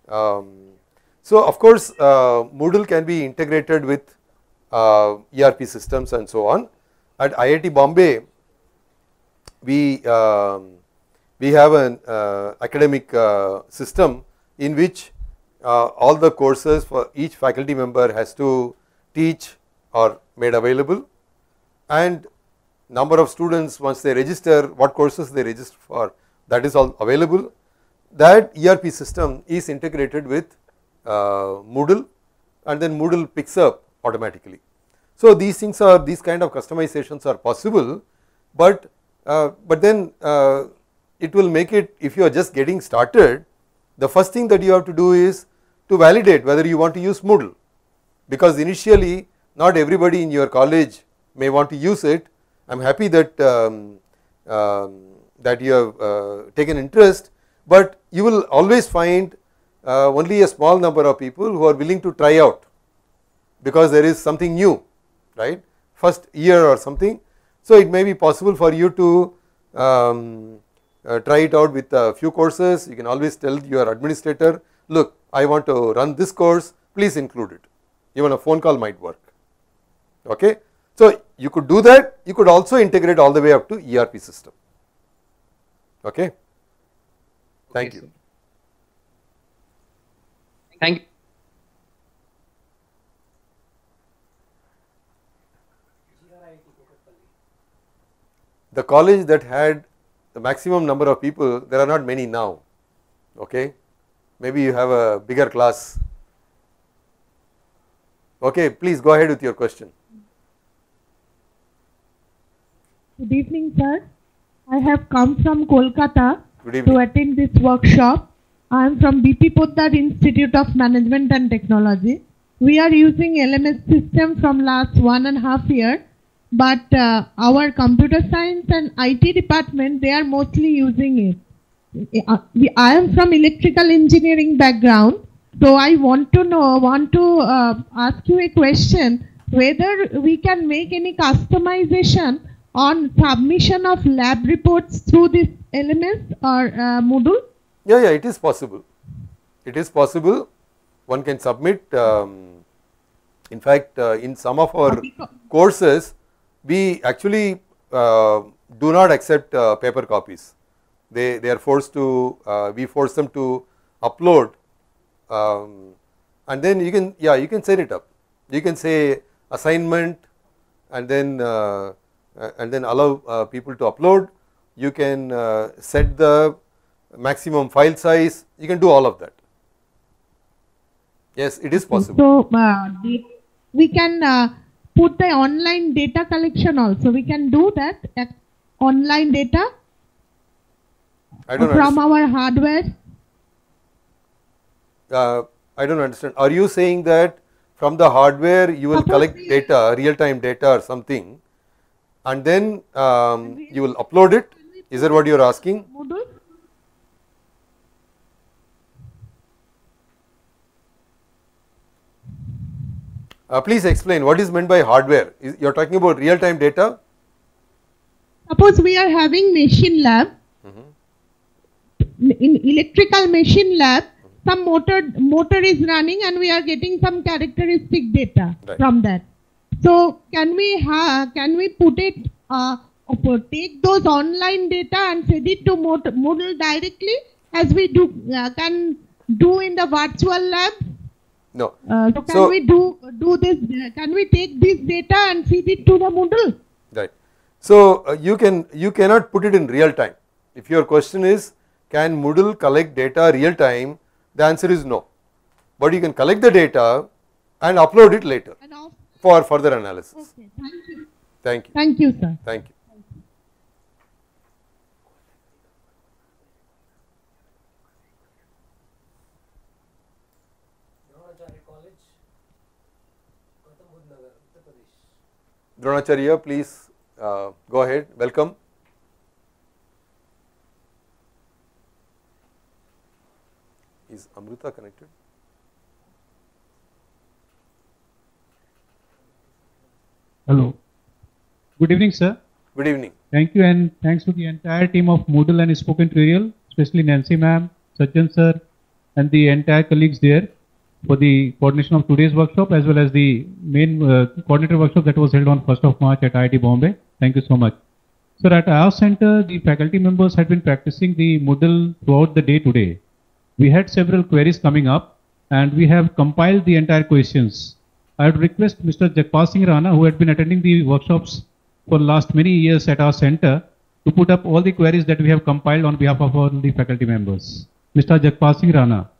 of course Moodle can be integrated with ERP systems and so on. At IIT Bombay, we have an academic system in which all the courses for each faculty member has to teach are made available, and number of students once they register, what courses they register for, that is all available. That ERP system is integrated with Moodle, and then Moodle picks up automatically. So these things are, these kind of customizations are possible, but then it will make it, if you are just getting started, the first thing that you have to do is to validate whether you want to use Moodle, because initially not everybody in your college may want to use it. I am happy that that you have taken interest, but you will always find only a small number of people who are willing to try out, because there is something new, right, first year or something. So it may be possible for you to try it out with a few courses. You can always tell your administrator, look, I want to run this course, please include it. Even a phone call might work. Okay. So you could do that. You could also integrate all the way up to ERP system. Okay. Thank you. Thank you. The college that had the maximum number of people, there are not many now. Okay. Maybe you have a bigger class. Okay, please go ahead with your question. Good evening, sir. I have come from Kolkata Good evening. to attend this workshop. I am from BP Poddar Institute of Management and Technology. We are using LMS system from last 1.5 years, but our computer science and IT department, they are mostly using it. I am from electrical engineering background, so I want to ask you a question whether we can make any customization on submission of lab reports through this LMS or Moodle. Yeah, it is possible. It is possible. One can submit. In fact, in some of our courses, we actually do not accept paper copies. They are forced to, we force them to upload, and then you can set it up. You can say assignment, and then allow people to upload. You can set the maximum file size. You can do all of that. Yes, it is possible. So we can put the online data collection also. We can do that online data. I don't from our hardware. I don't understand. Are you saying that from the hardware you will collect data, real-time data or something, and then you will upload it? Is that what you are asking? Please explain what is meant by hardware. You are talking about real-time data? Suppose we are having machine lab. In electrical machine lab, some motor is running and we are getting some characteristic data from that. So can we put it, take those online data and feed it to Moodle directly as we can do in the virtual lab? No. So can we do this? Can we take this data and feed it to the Moodle? Right. So you cannot put it in real time. If your question is, can Moodle collect data real time? The answer is no. But you can collect the data and upload it later for further analysis. Okay, thank you. Thank you. Thank you, sir. Thank you. Dronacharya, please go ahead. Welcome. Is Amrita connected? Hello. Good evening, sir. Good evening. Thank you, and thanks to the entire team of Moodle and Spoken Tutorial, especially Nancy ma'am, Sajjan sir, and the entire colleagues there for the coordination of today's workshop, as well as the main coordinator workshop that was held on 1st of March at IIT Bombay. Thank you so much. Sir, at our center, the faculty members had been practicing the Moodle throughout the day today. We had several queries coming up, and we have compiled the entire questions. I would request Mr. Jagpal Singh Rana, who had been attending the workshops for last many years at our center, to put up all the queries that we have compiled on behalf of all the faculty members. Mr. Jagpal Singh Rana.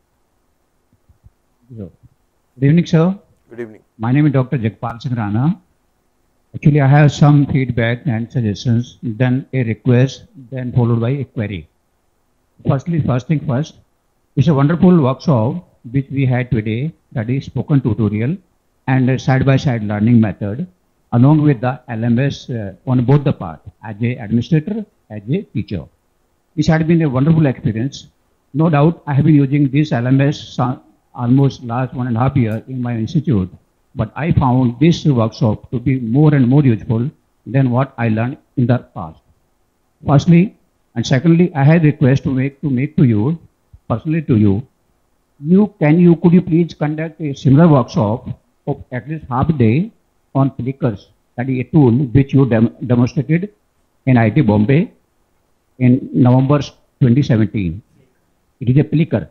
Good evening, sir. Good evening. My name is Dr. Jagpal Singh Rana. Actually, I have some feedback and suggestions, then a request, then followed by a query. Firstly, first thing first, it's a wonderful workshop which we had today, that is spoken tutorial and a side-by-side learning method, along with the LMS on both the part, as a administrator, as a teacher. This had been a wonderful experience. No doubt, I have been using this LMS almost last 1.5 years in my institute, but I found this workshop to be more and more useful than what I learned in the past. Firstly, and secondly, I had a request to make to you, personally to you, could you please conduct a similar workshop of at least half a day on Flickrs, that is a tool which you demonstrated in IIT Bombay in November 2017. It is a Flickr.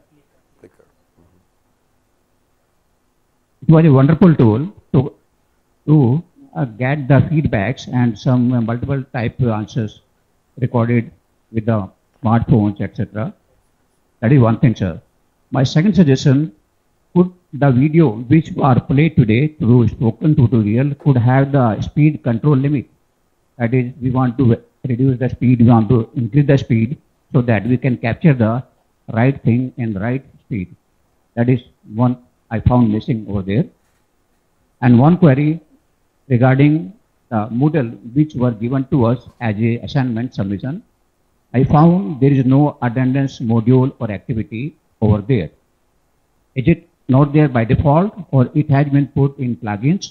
It was a wonderful tool to get the feedbacks and some multiple type answers recorded with the smartphones, etc. That is one thing, sir. My second suggestion, could the video which are played today through spoken tutorial could have the speed control limit. That is, we want to reduce the speed, we want to increase the speed so that we can capture the right thing in the right speed. That is one I found missing over there. And one query regarding Moodle which were given to us as a assignment submission. I found there is no attendance module or activity over there. Is it not there by default, or it has been put in plugins?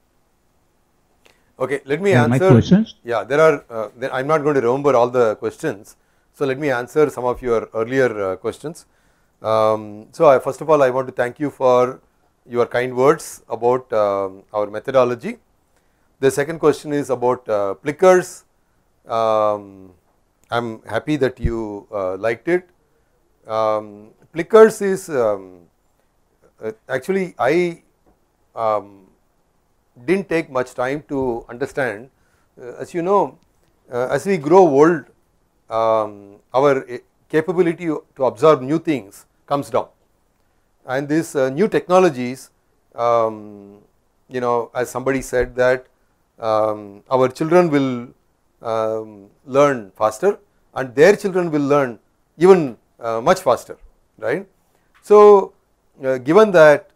Okay, let me answer. My questions. Yeah, there are. I'm not going to remember all the questions, so let me answer some of your earlier questions. So first of all, I want to thank you for your kind words about our methodology. The second question is about Flickrs. I'm happy that you liked it. Flickrs is actually I didn't take much time to understand. As you know, as we grow old, our capability to absorb new things comes down, and these new technologies, as somebody said that our children will learn faster and their children will learn even much faster, right? So given that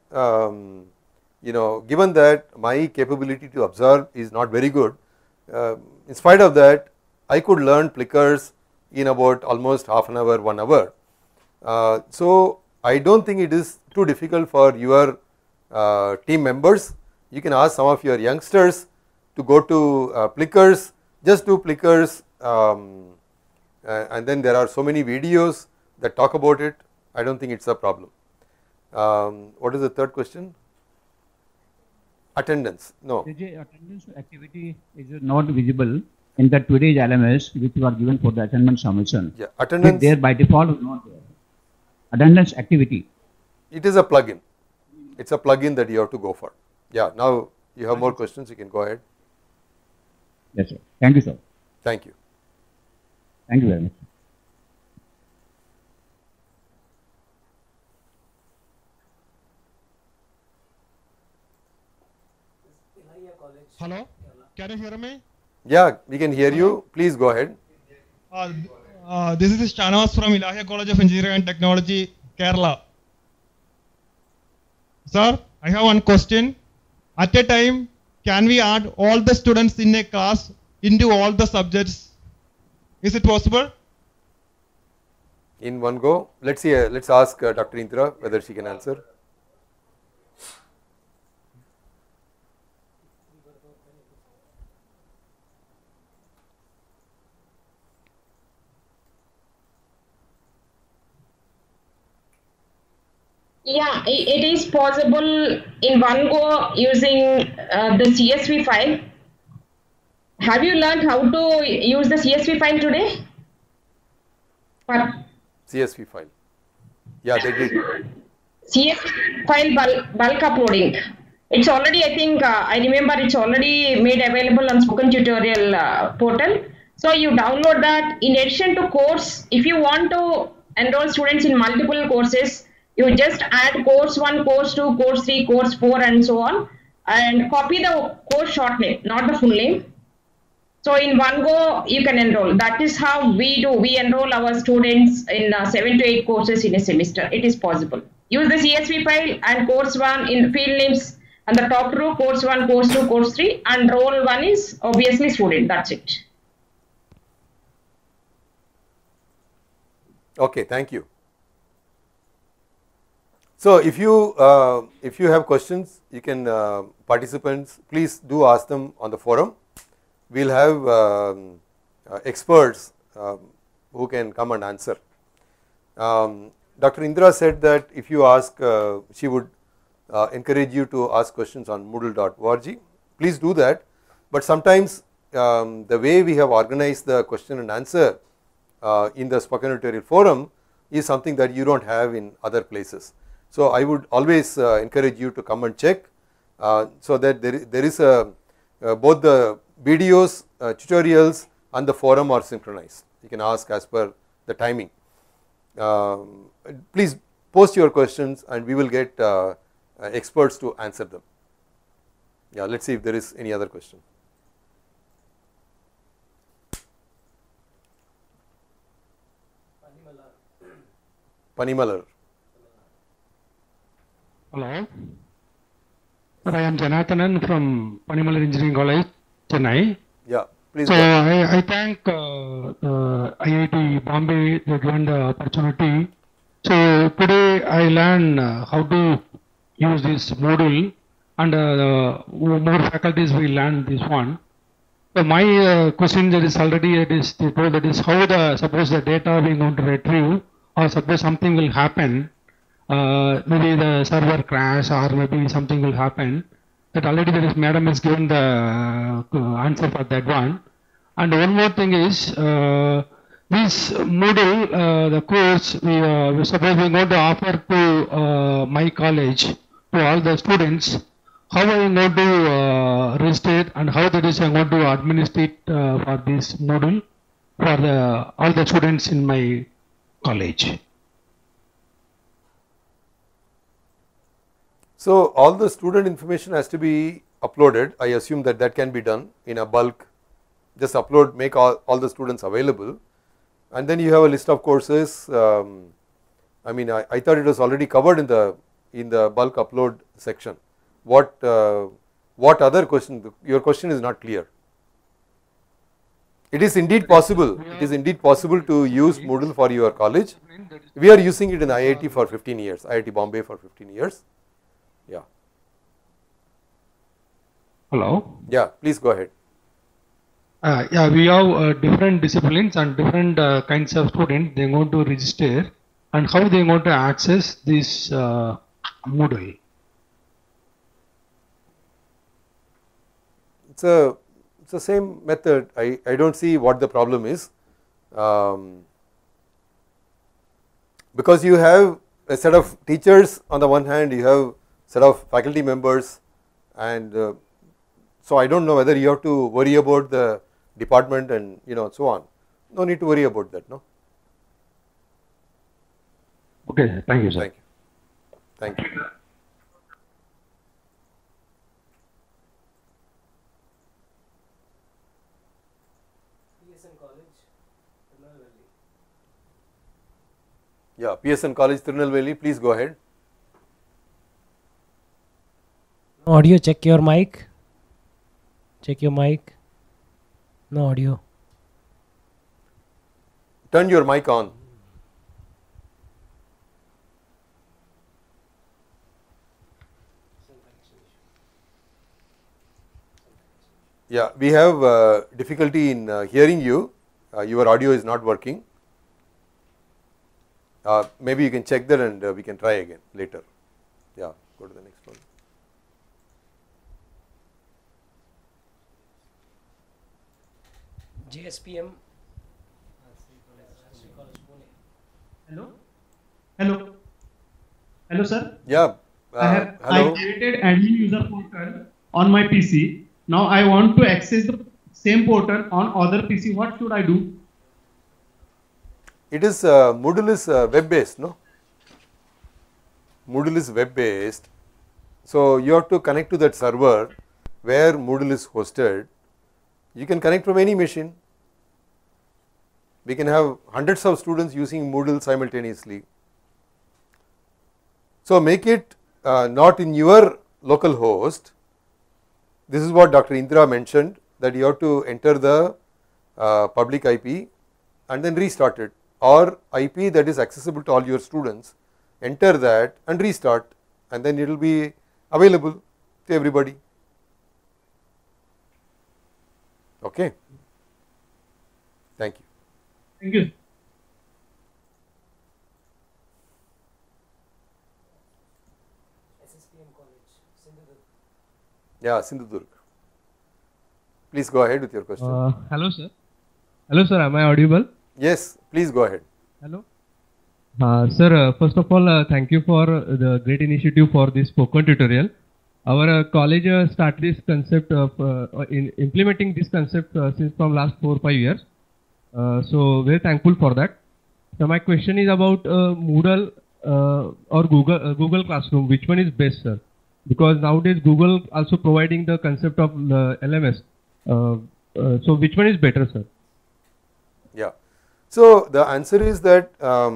given that my capability to observe is not very good, in spite of that I could learn Flickrs in about almost half an hour, 1 hour. So I don't think it is too difficult for your team members. You can ask some of your youngsters to go to Flickrs, just do Flickrs, and then there are so many videos that talk about it. I don't think it's a problem. What is the third question? Attendance. No. Attendance activity is not visible in the today's LMS which were given for the assignment submission. Yeah, attendance. There by default is not there. Attendance activity. It is a plugin. It's a plugin that you have to go for. Yeah. Now you have more questions. You can go ahead. Yes, sir. Thank you, sir. Thank you. Thank you very much. Hello, can you hear me? Yeah, we can hear you. Please go ahead. This is Shahnaz from IIT College of Engineering and Technology, Kerala. Sir, I have one question. At a time, can we add all the students in a class into all the subjects? Is it possible? In one go. Let's see. Let's ask Dr. Indra whether she can answer. Yeah, it is possible in one go using the CSV file. Have you learned how to use the CSV file today? CSV file. Yeah, they did. CSV file bulk uploading. It's already, I think, I remember it's already made available on Spoken Tutorial portal. So you download that. In addition to course, if you want to enroll students in multiple courses, you just add course 1, course 2, course 3, course 4 and so on, and copy the course short name, not the full name. So in one go, you can enroll. That is how we do. We enroll our students in 7 to 8 courses in a semester. It is possible. Use the CSV file and course 1 in field names and the top row, course 1, course 2, course 3, and role 1 is obviously student. That's it. Okay, thank you. So if you have questions, you can participants please do ask them on the forum. We'll have experts who can come and answer. Dr. Indra said that if you ask, she would encourage you to ask questions on moodle.org. Please do that, but sometimes the way we have organized the question and answer in the Spoken Tutorial forum is something that you don't have in other places. So I would always encourage you to come and check so that there is both the videos, tutorials and the forum are synchronized. You can ask as per the timing. Please post your questions and we will get experts to answer them. Yeah, let's see if there is any other question. Panimalar. Hello. Sir, I am Janathanan from Panimalar Engineering College, Chennai. Yeah, please. So I thank IIT Bombay for given the opportunity. So today I learned how to use this Moodle, and more faculties will learn this one. So my question that is already told, that is how suppose the data we are going to retrieve, or suppose something will happen, maybe the server crash or maybe something will happen, that already there is madam has given the answer for that one. And one more thing is this Moodle, the course we suppose we are going to offer to my college, to all the students, how I am going to register and how that is I am going to administrate for this Moodle for all the students in my college. So all the student information has to be uploaded. I assume that can be done in a bulk. Just upload, make all the students available, and then you have a list of courses. I mean, I thought it was already covered in the bulk upload section. What other question? Your question is not clear. It is indeed possible. It is indeed possible to use Moodle for your college. We are using it in IIT for 15 years. IIT Bombay for 15 years. Yeah. Hello. Yeah, please go ahead. Yeah, we have different disciplines and different kinds of students. They are going to register, and how they are going to access this Moodle. It's the same method. I don't see what the problem is, because you have a set of teachers on the one hand, you have set of faculty members, and so I don't know whether you have to worry about the department and so on. No need to worry about that. No. Okay, thank you, sir. Thank you. Thank you. Yeah, PSN College, Tirunelveli, please go ahead. No audio, check your mic. Check your mic. No audio. Turn your mic on. Yeah, we have difficulty in hearing you. Your audio is not working. Maybe you can check that and we can try again later. Yeah, go to the next one. JSPM. Hello. Hello. Hello, sir. Yeah. I created admin user portal on my PC. Now I want to access the same portal on other PC. What should I do? It is Moodle is web based, no? Moodle is web based. So you have to connect to that server where Moodle is hosted. You can connect from any machine. We can have hundreds of students using Moodle simultaneously. So make it not in your local host. This is what Dr. Indra mentioned, that you have to enter the public IP and then restart it, or IP that is accessible to all your students. Enter that and restart, and then it will be available to everybody. Okay. Thank you. Thank you. Yeah, Sindhudurg. Please go ahead with your question. Hello, sir. Hello, sir. Am I audible? Yes, please go ahead. Hello. Sir, first of all, thank you for the great initiative for this spoken tutorial. Our college started this concept of implementing this concept since from last 4 or 5 years. So very thankful for that. So my question is about Moodle or Google Classroom. Which one is best, sir? Because nowadays Google also providing the concept of LMS. So which one is better, sir? Yeah. So the answer is that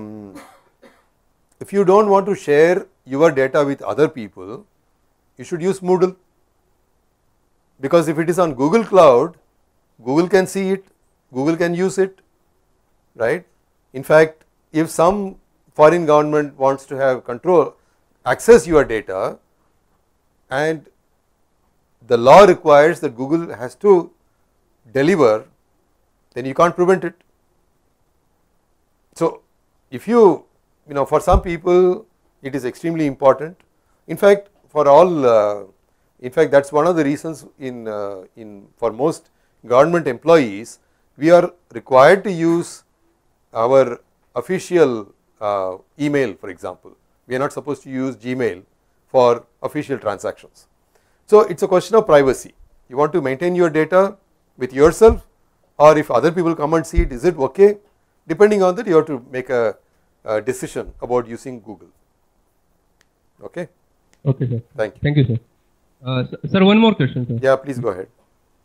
if you don't want to share your data with other people, you should use Moodle, because if it is on Google Cloud, Google can see it, Google can use it, right? In fact, if some foreign government wants to have control, access your data, and the law requires that Google has to deliver, then you can't prevent it. So if you know, for some people it is extremely important. In fact, for all, in fact that's one of the reasons for most government employees, we are required to use our official email, for example. We are not supposed to use Gmail for official transactions. So it's a question of privacy. You want to maintain your data with yourself, or if other people come and see it, is it okay? Depending on that, you have to make a decision about using Google. Okay. Okay, sir. Thank you. Thank you, sir. Sir, one more question, sir. Yeah, please go ahead.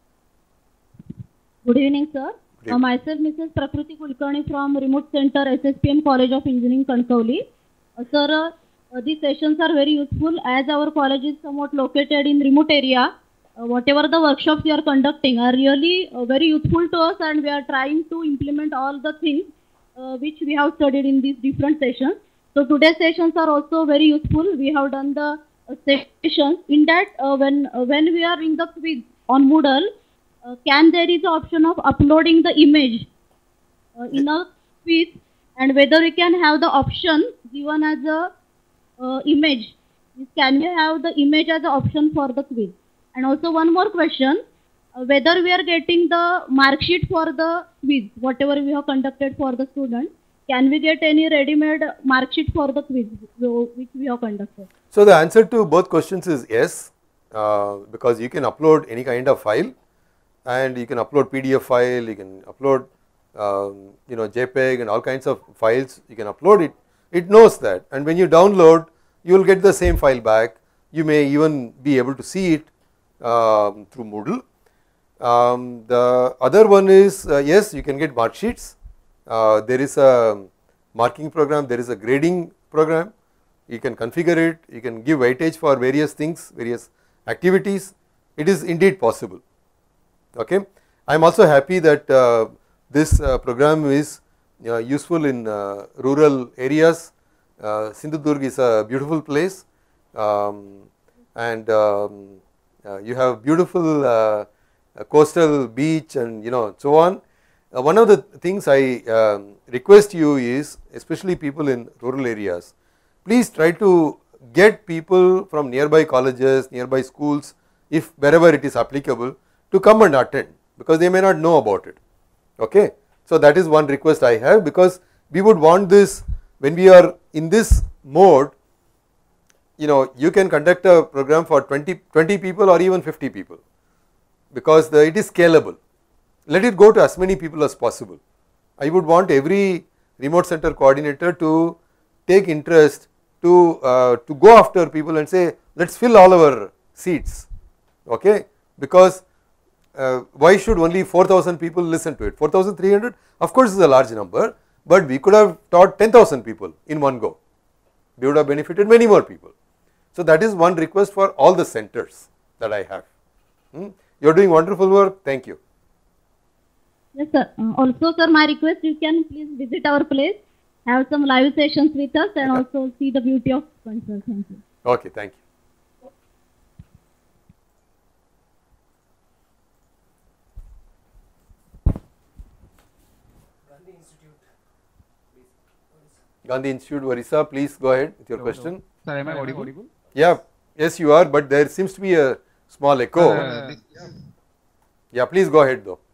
Good evening, sir. Good evening. Myself, Mrs. Prakriti Kulkarni from Remote Center, SSPM College of Engineering, Kankavli. Sir, these sessions are very useful as our college is somewhat located in remote area. Whatever the workshops we are conducting are really very useful to us, and we are trying to implement all the things which we have studied in these different sessions. So today's sessions are also very useful. We have done the sessions in that when we are in the quiz on Moodle, there is the option of uploading the image in a quiz, and whether we can have the option given as a image. Can we have the image as an option for the quiz? And also one more question, whether we are getting the mark sheet for the quiz, whatever we have conducted for the student, can we get any ready-made mark sheet for the quiz which we have conducted? So the answer to both questions is yes, because you can upload any kind of file, and you can upload PDF file, you can upload JPEG and all kinds of files, you can upload it. It knows that, and when you download, you will get the same file back. You may even be able to see it through Moodle. The other one is yes, you can get mark sheets. There is a marking program, there is a grading program. You can configure it, you can give weightage for various things, various activities. It is indeed possible. Okay. I am also happy that this program is useful in rural areas. Sindhudurg is a beautiful place, and you have beautiful coastal beach and so on. One of the things I request you is, especially people in rural areas, please try to get people from nearby colleges, nearby schools, if wherever it is applicable, to come and attend, because they may not know about it. Okay. So that is one request I have, because we would want this, when we are in this mode, you can conduct a program for 20 people or even 50 people, because it is scalable. Let it go to as many people as possible. I would want every remote center coordinator to take interest to go after people and say, let's fill all our seats, okay? Because why should only 4,000 people listen to it? 4,300 of course is a large number, but we could have taught 10,000 people in one go. We would have benefited many more people. So that is one request for all the centers that I have. You are doing wonderful work. Thank you. Yes, sir. Also, sir, my request, you can please visit our place, have some live sessions with us, and also see the beauty of Spencer. Thank you. Okay, thank you. Gandhi Institute, Orissa, please go ahead with your question. Sir, am I audible? Yeah, yes you are, but there seems to be a small echo. Yeah, please go ahead though.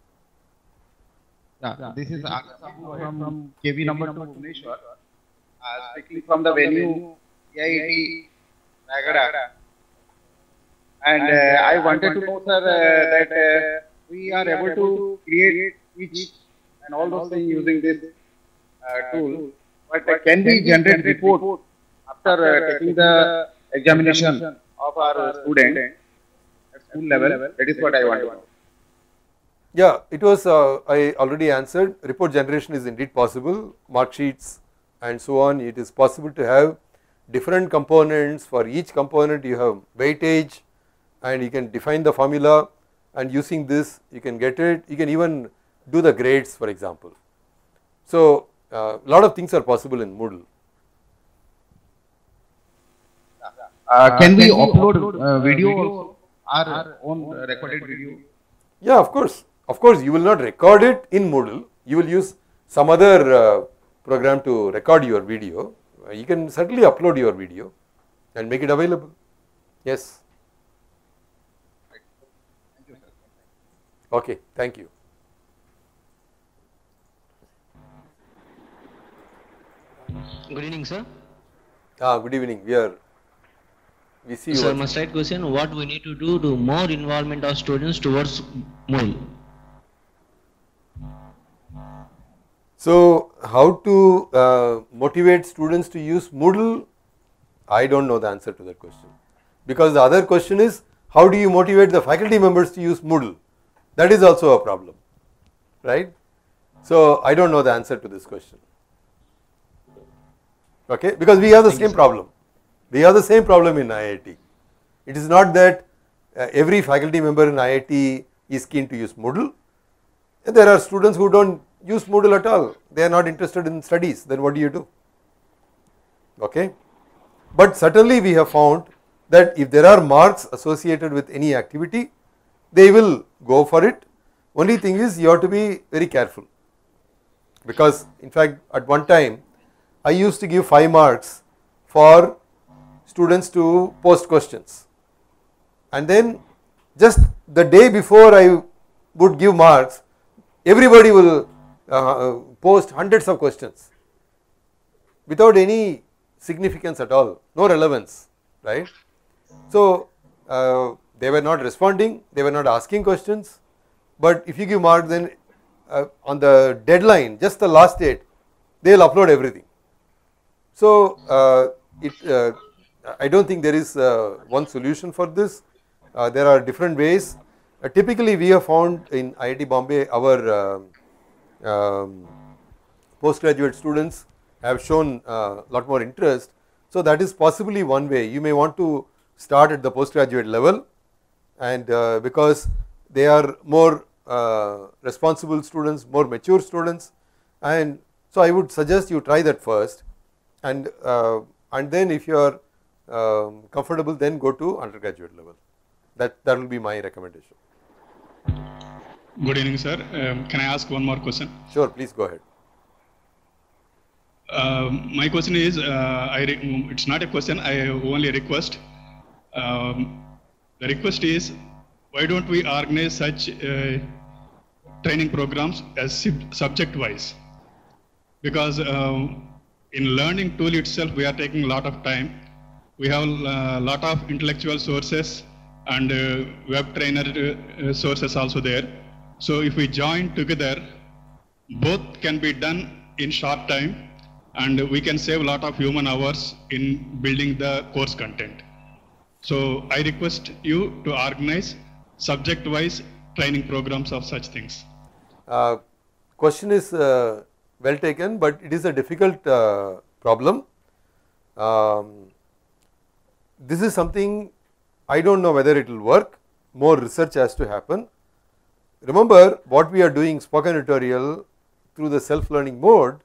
This is from KV number 2 Bhubaneswar, strictly from the venue IIT Bombay. And I wanted to know, sir, that we are able to create speech and all those things using this tool. But can we generate report after taking the examination of our student at school level? That is what I want to know. Yeah, it was, I already answered. Report generation is indeed possible, mark sheets and so on. It is possible to have different components. For each component you have weightage, and you can define the formula, and using this you can get it. You can even do the grades, for example. So a lot of things are possible in Moodle. Can we upload video also, our own recorded video? Yeah, of course. Of course, you will not record it in Moodle. You will use some other program to record your video. You can certainly upload your video and make it available. Yes. Thank you, sir. Okay, thank you. Good evening, sir. Good evening. We see you. Sir, my straight question: what we need to do to more involvement of students towards Moodle? So, how to motivate students to use Moodle? I don't know the answer to that question, because the other question is, how do you motivate the faculty members to use Moodle? That is also a problem, right? So, I don't know the answer to this question. Okay, because we have the same problem. We have the same problem in IIT. It is not that every faculty member in IIT is keen to use Moodle. And there are students who don't use Moodle at all. They are not interested in studies. Then what do you do? Okay. But certainly we have found that if there are marks associated with any activity, they will go for it. Only thing is, you have to be very careful, because in fact at one time I used to give 5 marks for students to post questions, and then just the day before I would give marks, everybody will post hundreds of questions without any significance at all, no relevance, right? So they were not responding, they were not asking questions, but if you give marks, then on the deadline, just the last date, they will upload everything. So I don't think there is one solution for this. There are different ways. Typically we have found in IIT Bombay, our postgraduate students have shown a lot more interest. So that is possibly one way. You may want to start at the postgraduate level, and because they are more responsible students, more mature students, and so I would suggest you try that first, and then if you are comfortable, then go to undergraduate level. That will be my recommendation. Good evening, sir. Can I ask one more question? Sure, please go ahead. My question is, it's not a question, I only request. The request is, why don't we organize such training programs as subject wise? Because in learning tool itself, we are taking a lot of time, we have a lot of intellectual sources and web trainer sources also there. So if we join together, both can be done in short time, and we can save a lot of human hours in building the course content. So I request you to organize subject-wise training programs of such things. Question is well taken, but it is a difficult problem. This is something I don't know whether it will work. More research has to happen. Remember, what we are doing spoken tutorial through the self-learning mode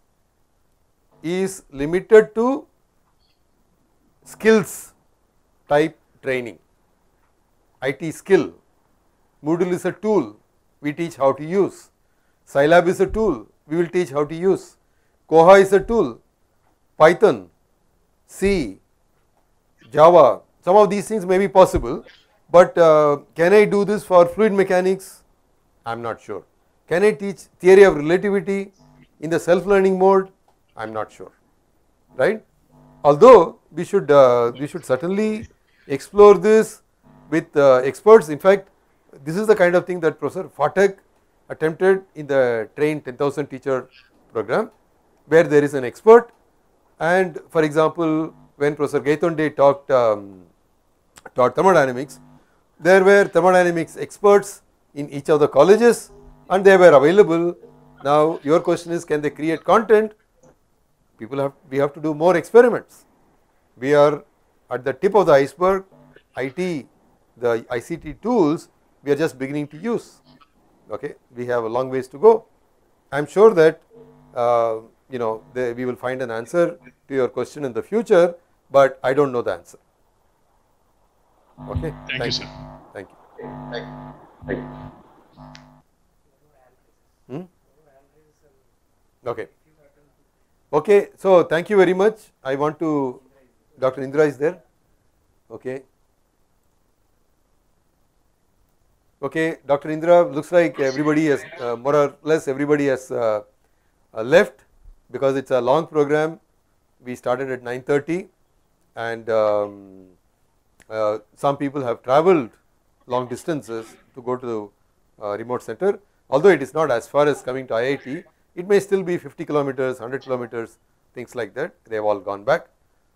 is limited to skills type training, IT skill. Moodle is a tool, we teach how to use. Scilab is a tool, we will teach how to use. Koha is a tool, Python, C, Java, some of these things may be possible, but can I do this for fluid mechanics? I am not sure. Can I teach theory of relativity in the self-learning mode? I am not sure, right? Although we should certainly explore this with experts. In fact, this is the kind of thing that Professor Phatak attempted in the train 10,000 teacher program, where there is an expert, and for example, when Professor Gaitonde taught thermodynamics, there were thermodynamics experts in each of the colleges and they were available. Now your question is, can they create content? We have to do more experiments. We are at the tip of the iceberg. IT, the ICT tools, we are just beginning to use. Okay, we have a long ways to go. I am sure that we will find an answer to your question in the future, but I don't know the answer. Okay, thank you, sir. Thank you. Okay. Okay, so thank you very much. I want to, Dr. Indra is there. Okay. Okay, Dr. Indra, looks like everybody has, more or less everybody has left because it's a long program. We started at 9:30 and some people have traveled long distances to go to the remote center. Although it is not as far as coming to IIT, it may still be 50 kilometers, 100 kilometers, things like that. They have all gone back.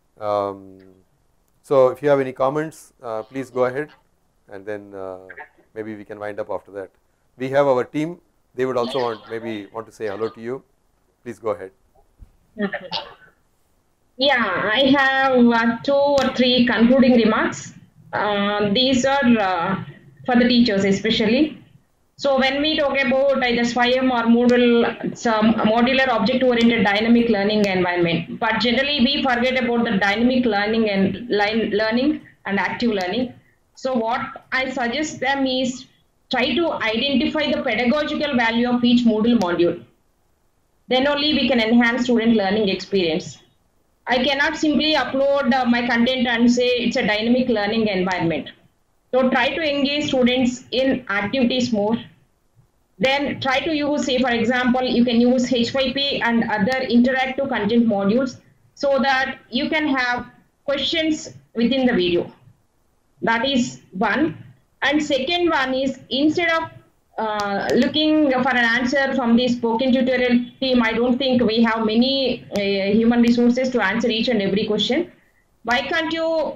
So if you have any comments, please go ahead, and then maybe we can wind up after that. We have our team. They would also want to say hello to you. Please go ahead. Okay. Yeah, I have 2 or 3 concluding remarks. These are for the teachers especially. So when we talk about either SWAYAM or Moodle, it's a modular object-oriented dynamic learning environment. But generally we forget about the dynamic learning and active learning. So what I suggest them is try to identify the pedagogical value of each Moodle module. Then only we can enhance student learning experience. I cannot simply upload my content and say it's a dynamic learning environment. So try to engage students in activities more. Then try to use, say for example, you can use H5P and other interactive content modules so that you can have questions within the video. That is one. And second one is, instead of looking for an answer from the spoken tutorial team, I don't think we have many human resources to answer each and every question. Why can't you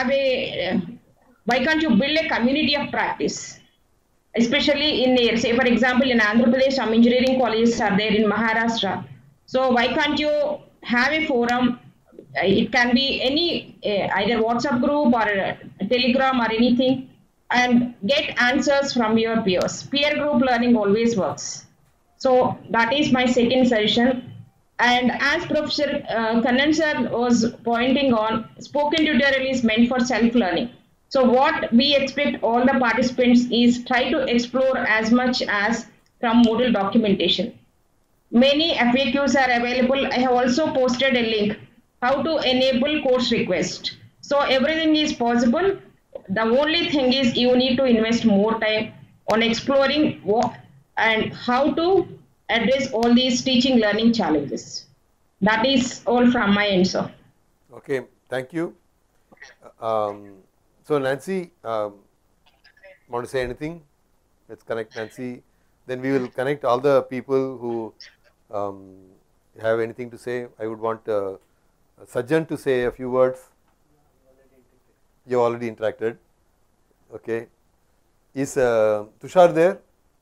build a community of practice? Especially in, say for example, in Andhra Pradesh, some engineering colleges are there in Maharashtra. So why can't you have a forum? It can be any, either WhatsApp group or a Telegram or anything, and get answers from your peers. Peer group learning always works. So that is my second suggestion. And as Professor Kannan sir was pointing on, spoken tutorial is meant for self-learning. So what we expect all the participants is try to explore as much as from Moodle documentation. Many FAQs are available. I have also posted a link, how to enable course request. So everything is possible. The only thing is you need to invest more time on exploring what and how to address all these teaching learning challenges. That is all from my end, sir. Okay, thank you. So Nancy, want to say anything? Let's connect Nancy. Then we will connect all the people who have anything to say. I would want Sajjan to say a few words. You already interacted. Okay. Is Tushar there?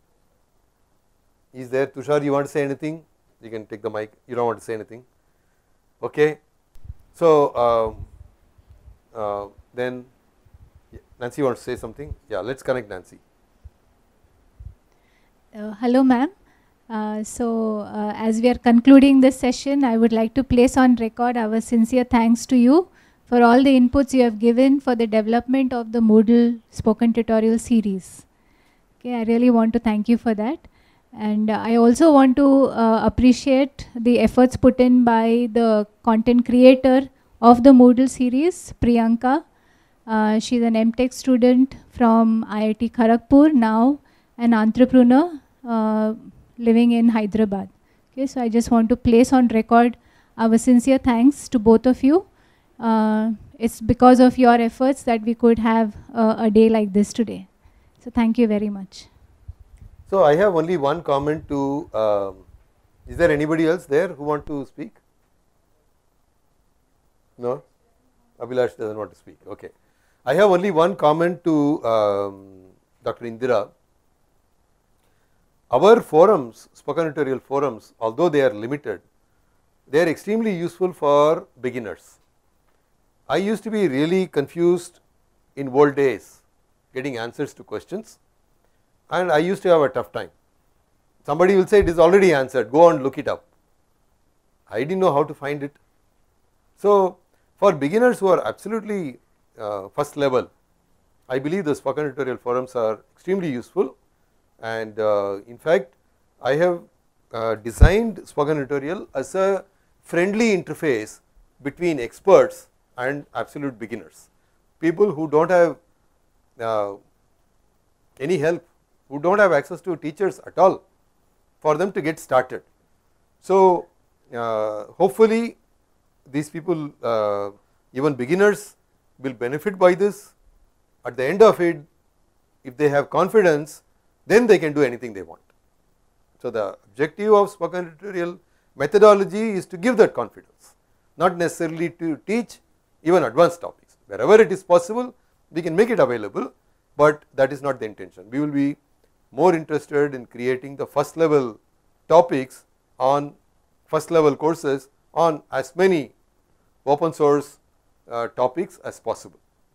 Is there? Tushar, you want to say anything? You can take the mic. You don't want to say anything. Okay. So then Nancy wants to say something. Yeah, let's connect Nancy. Hello ma'am. As we are concluding this session, I would like to place on record our sincere thanks to you for all the inputs you have given for the development of the Moodle spoken tutorial series. Okay, I really want to thank you for that. And I also want to appreciate the efforts put in by the content creator of the Moodle series, Priyanka. She's an MTech student from IIT Kharagpur, now an entrepreneur living in Hyderabad. Okay, so I just want to place on record our sincere thanks to both of you. It's because of your efforts that we could have a day like this today. So thank you very much. So I have only one comment to, is there anybody else there who want to speak? No? Abhilash doesn't want to speak, okay. I have only one comment to Dr. Indira. Our forums, spoken tutorial forums, although they are limited, they are extremely useful for beginners. I used to be really confused in old days getting answers to questions, and I used to have a tough time. Somebody will say it is already answered, go and look it up. I didn't know how to find it. So for beginners who are absolutely first level, I believe the spoken tutorial forums are extremely useful. And in fact, I have designed spoken tutorial as a friendly interface between experts and absolute beginners. People who don't have any help, who don't have access to teachers at all, for them to get started. So hopefully these people, even beginners, will benefit by this. At the end of it, if they have confidence, then they can do anything they want. So the objective of spoken tutorial methodology is to give that confidence, not necessarily to teach even advanced topics. Wherever it is possible, we can make it available, but that is not the intention. We will be more interested in creating the first level topics on first level courses on as many open source topics as possible.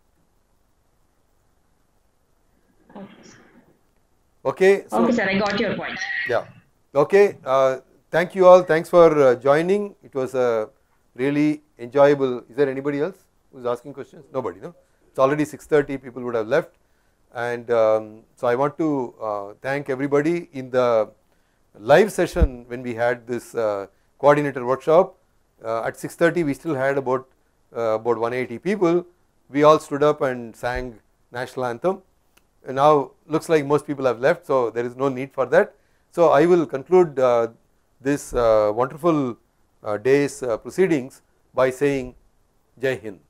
Okay. So, okay, sir, I got your point. Yeah. Okay. Thank you all. Thanks for joining. It was a really enjoyable. Is there anybody else who's asking questions? Nobody, no? It's already 6:30. People would have left. And so I want to thank everybody in the live session when we had this coordinator workshop. At 6:30, we still had about 180 people. We all stood up and sang national anthem. And now looks like most people have left, so there is no need for that. So I will conclude this wonderful day's proceedings by saying Jai Hind.